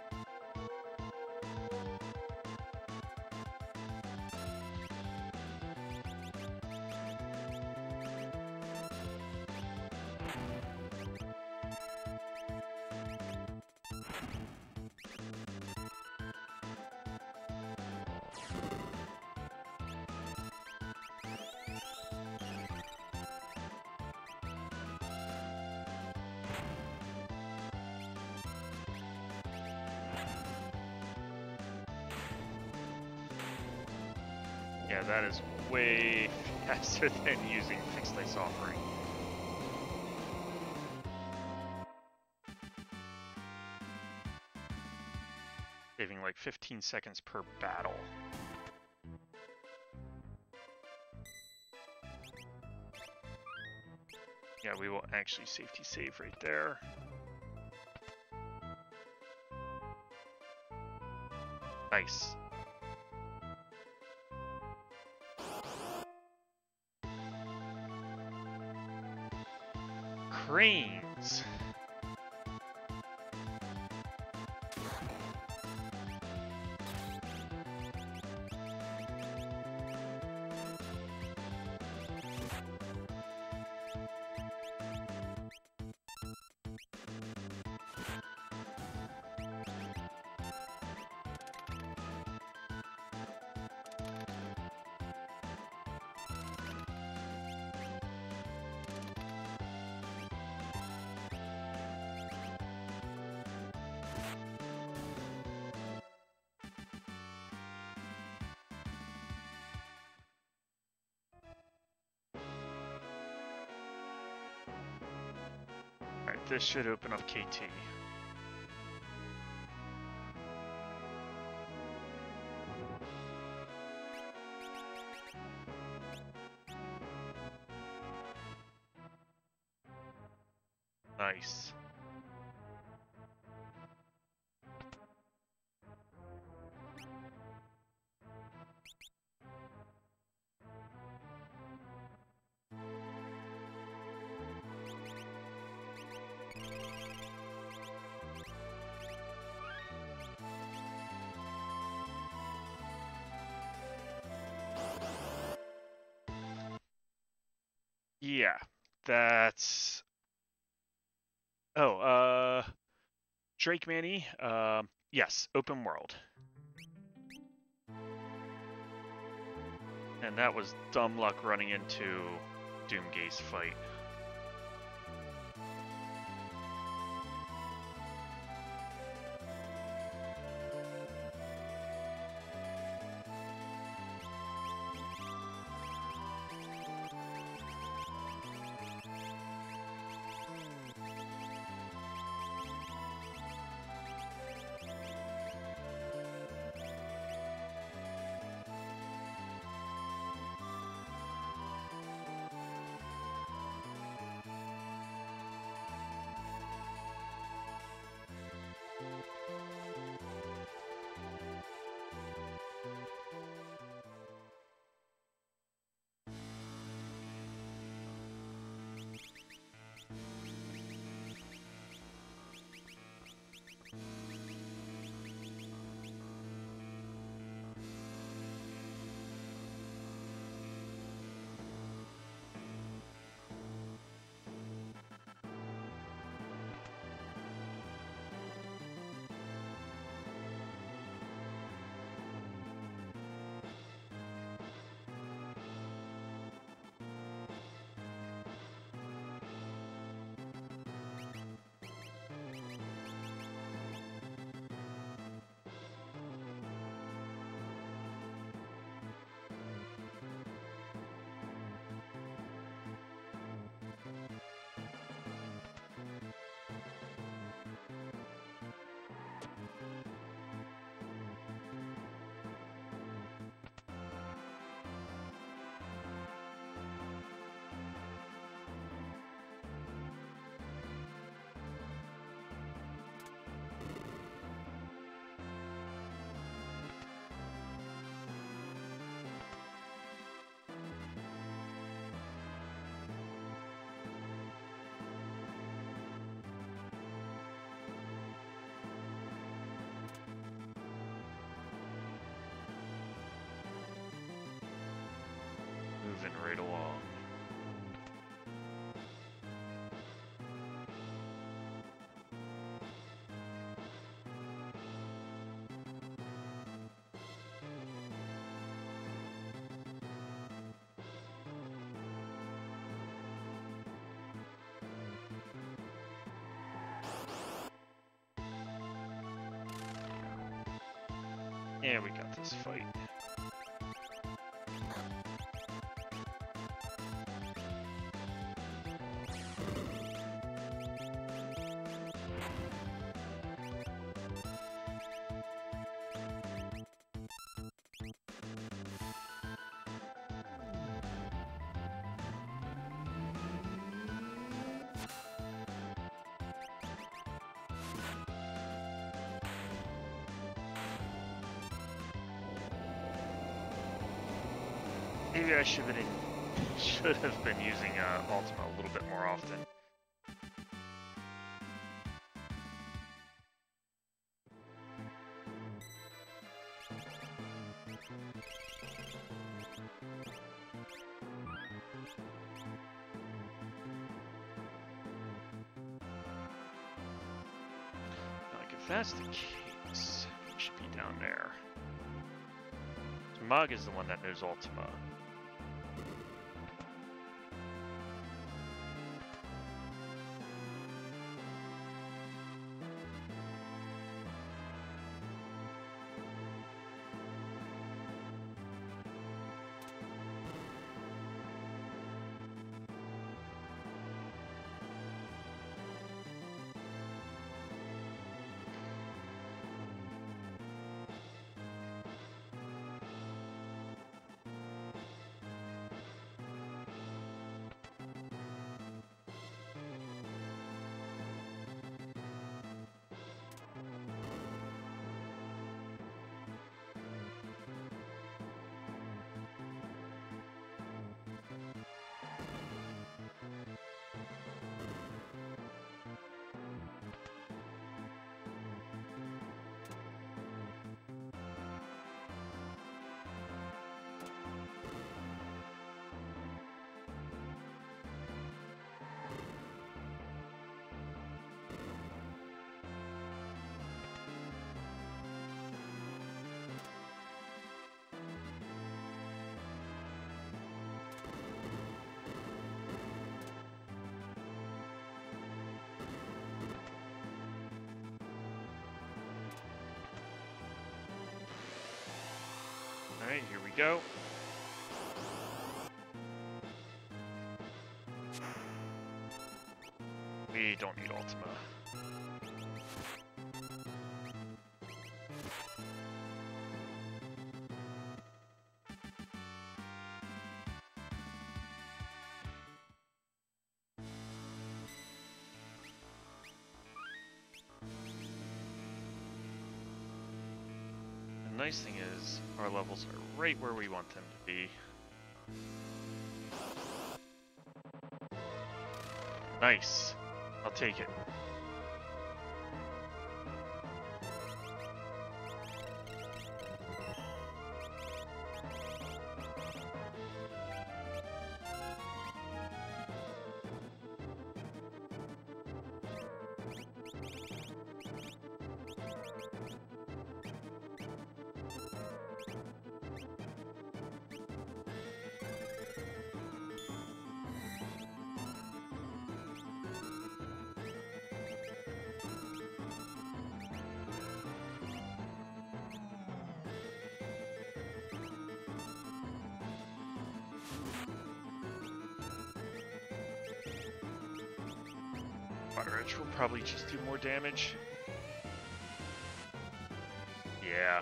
B: Yeah, that is way faster than using fixed dice offering. Saving like 15 seconds per battle. Yeah, we will actually safety save right there. Nice. Cranes. Alright, this should open up KT. Nice. Yeah, that's... Oh, Drake Manny, yes, open world. And that was dumb luck running into Doomgaze fight.
A: Yeah, we got this fight. Maybe I should have been using Ultima a little bit more often. Like if that's the case, it should be down there. So Mug is the one that knows Ultima. Alright, here we go. We don't need Ultima. The nice thing is, our levels are right where we want them to be. Nice. I'll take it. Water Edge will probably just do more damage. Yeah.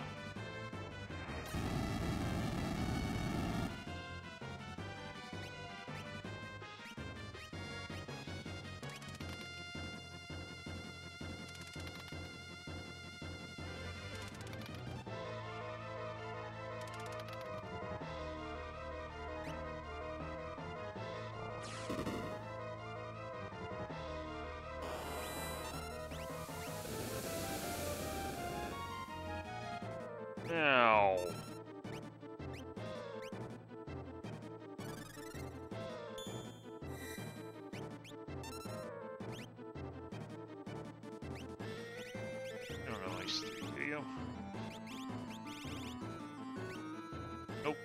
A: Now. I don't know, nice video. Nope.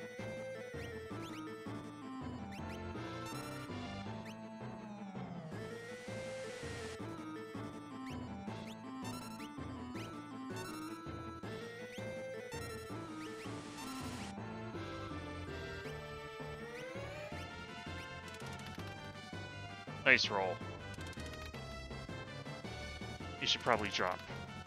B: Nice roll. You should probably drop.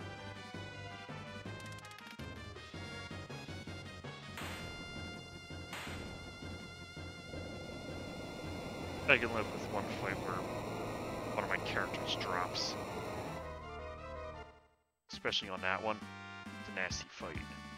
B: I can live with one fight where one of my characters drops. Especially on that one. It's a nasty fight.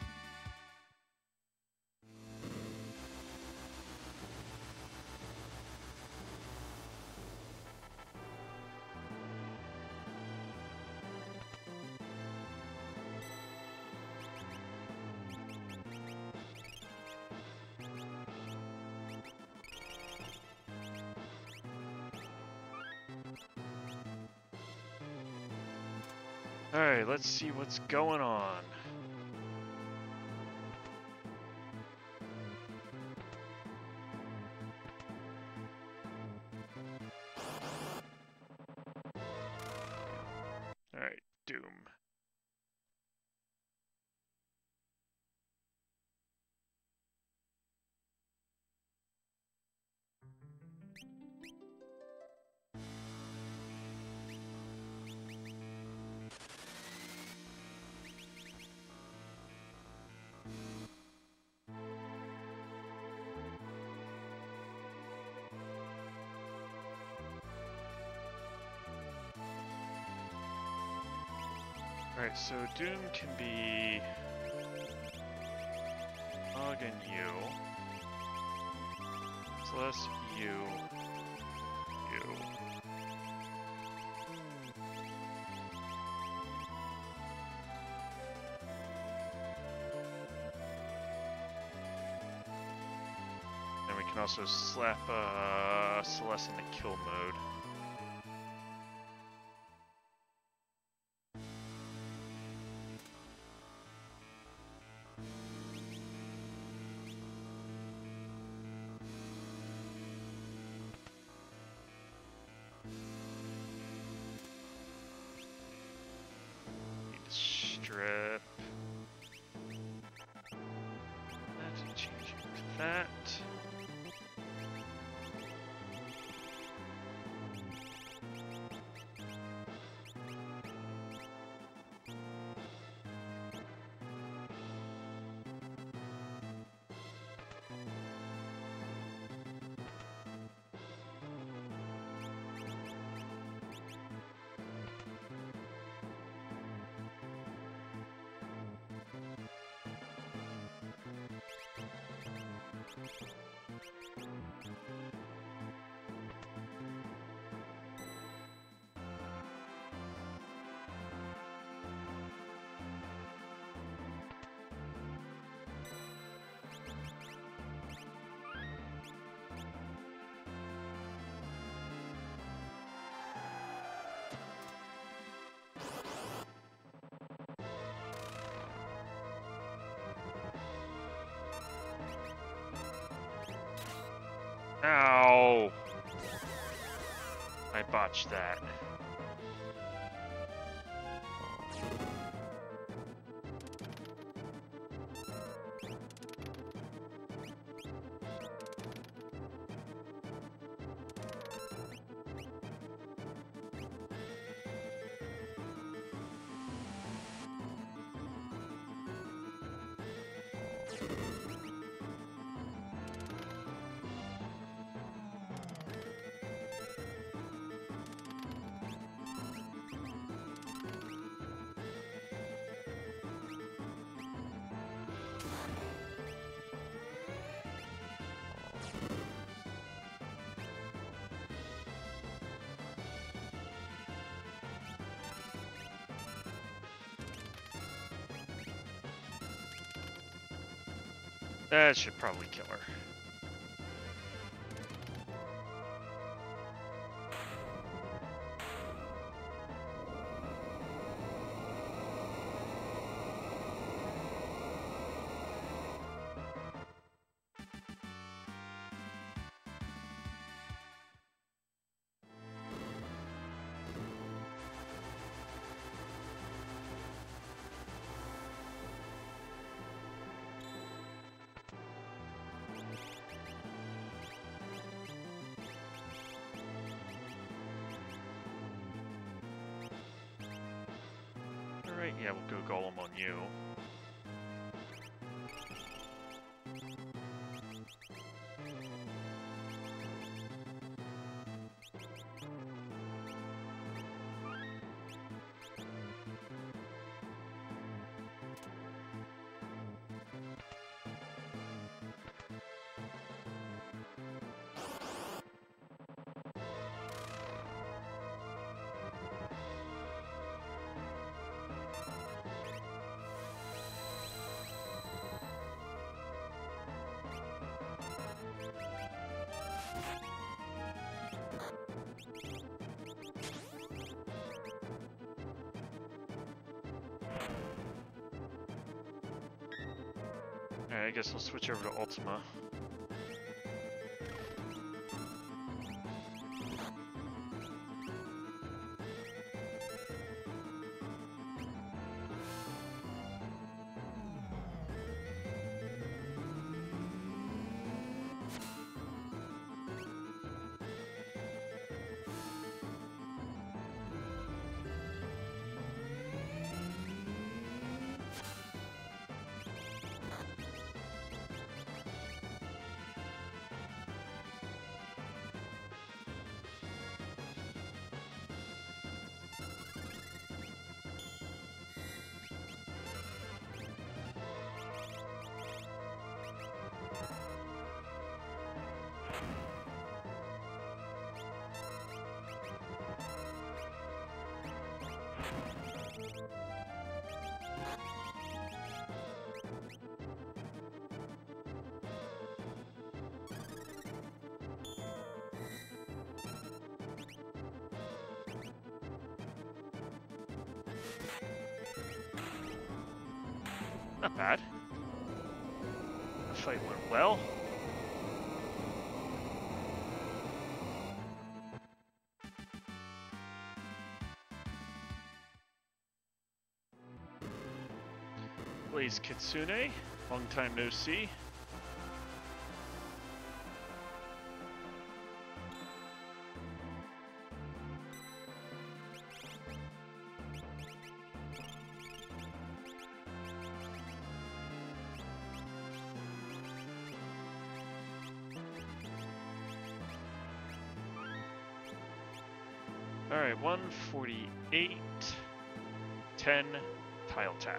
B: Alright, let's see what's going on. Alright, Doom. Alright, so Doom can be Mog and you. Plus you. And we can also slap Celeste in the kill mode. Strip. That's changing to that. Ow! I botched that. That should probably kill her. Yeah, we'll go Golem on you. Alright, I guess we'll switch over to Ultima. Not bad. The fight went well. Blaze Kitsune, long time no see. Alright, 148, 10, tile tap.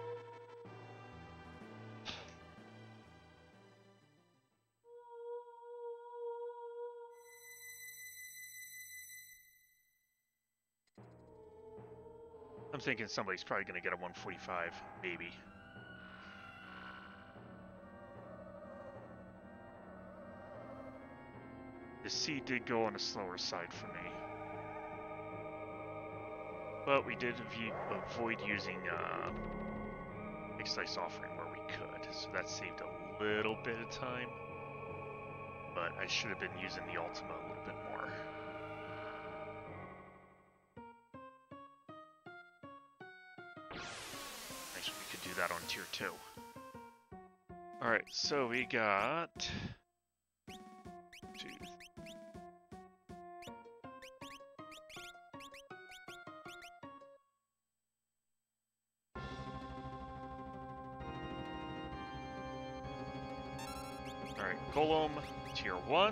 B: I'm thinking somebody's probably going to get a 145, maybe. The C did go on the slower side for me. But we did avoid using Mixed Dice Offering where we could, so that saved a little bit of time. But I should have been using the Ultima a little bit more. Nice, we could do that on tier 2. Alright, so we got 2, Alright, Golem, tier 1.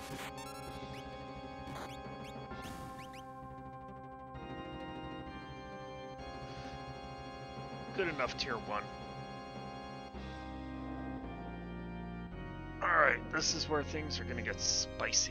B: Good enough, tier 1. Alright, this is where things are gonna get spicy.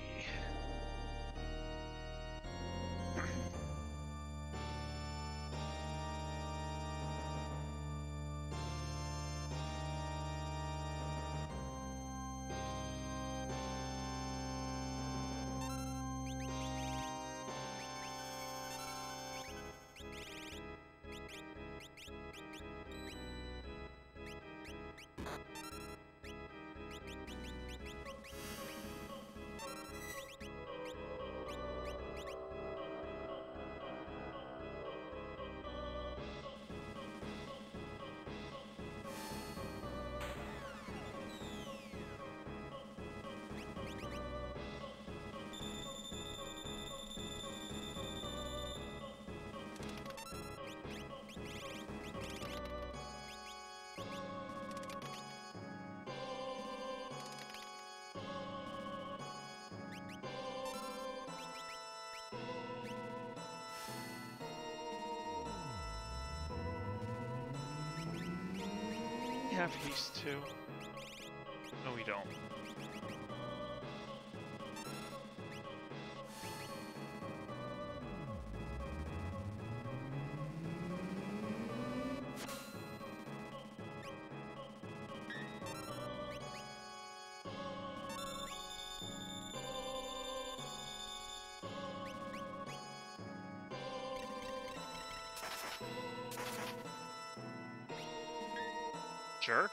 B: We have haste too. No, we don't. Jerk.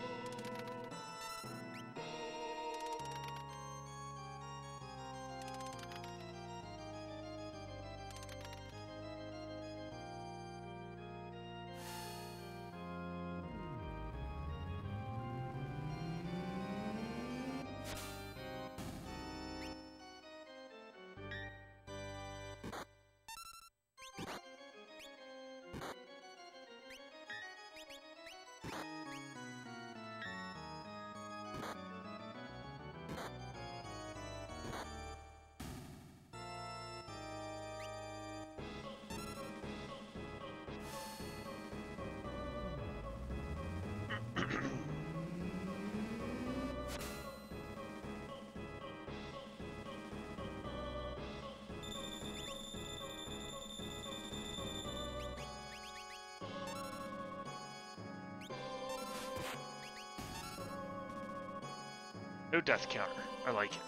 B: No death counter. I like it.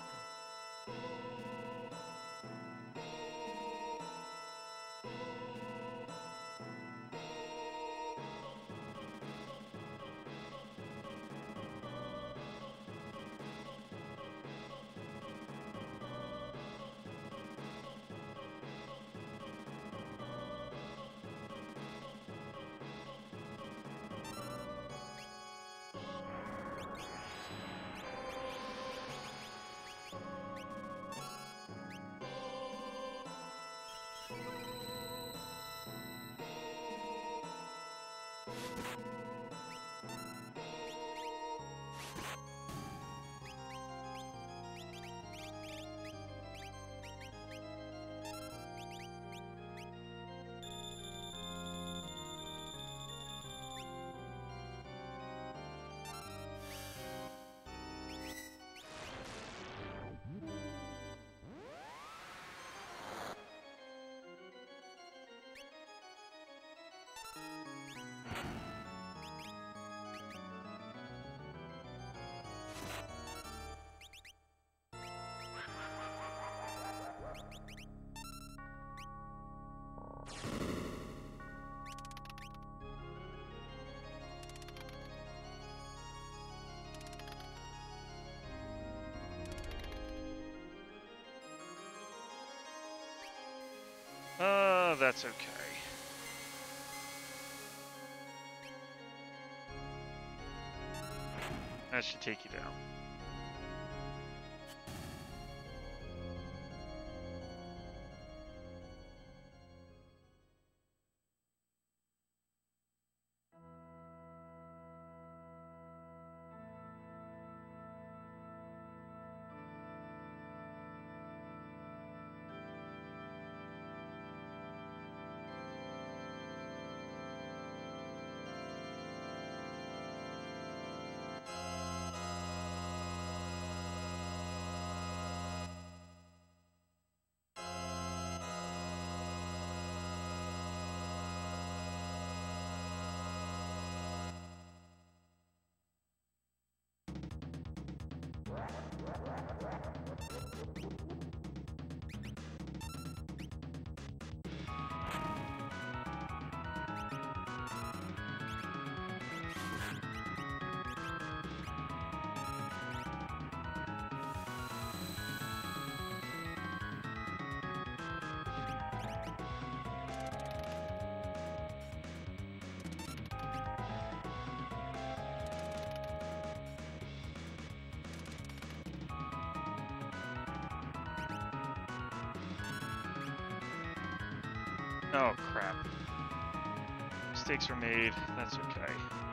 B: That's okay. That should take you down. Oh, crap. Mistakes were made. That's okay.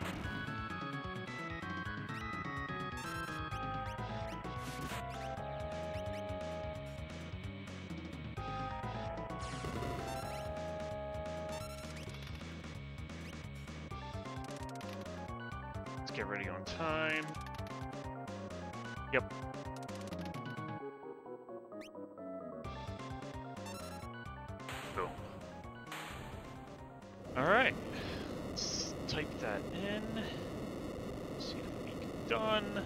B: Let's get ready on time. Yep. Boom. Alright. Let's type that in. See the week done.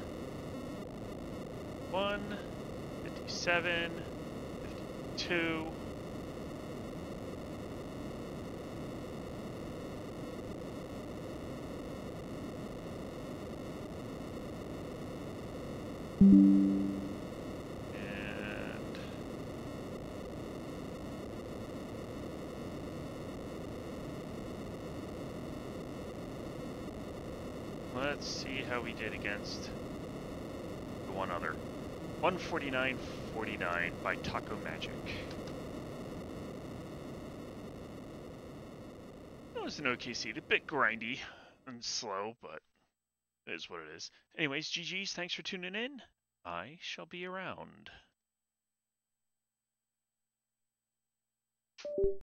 B: 1, 57, 52. And let's see how we did against the one other. 149.49 by Taco Magic. That was an okay seed. A bit grindy and slow, but it is what it is. Anyways, GG's, thanks for tuning in. I shall be around.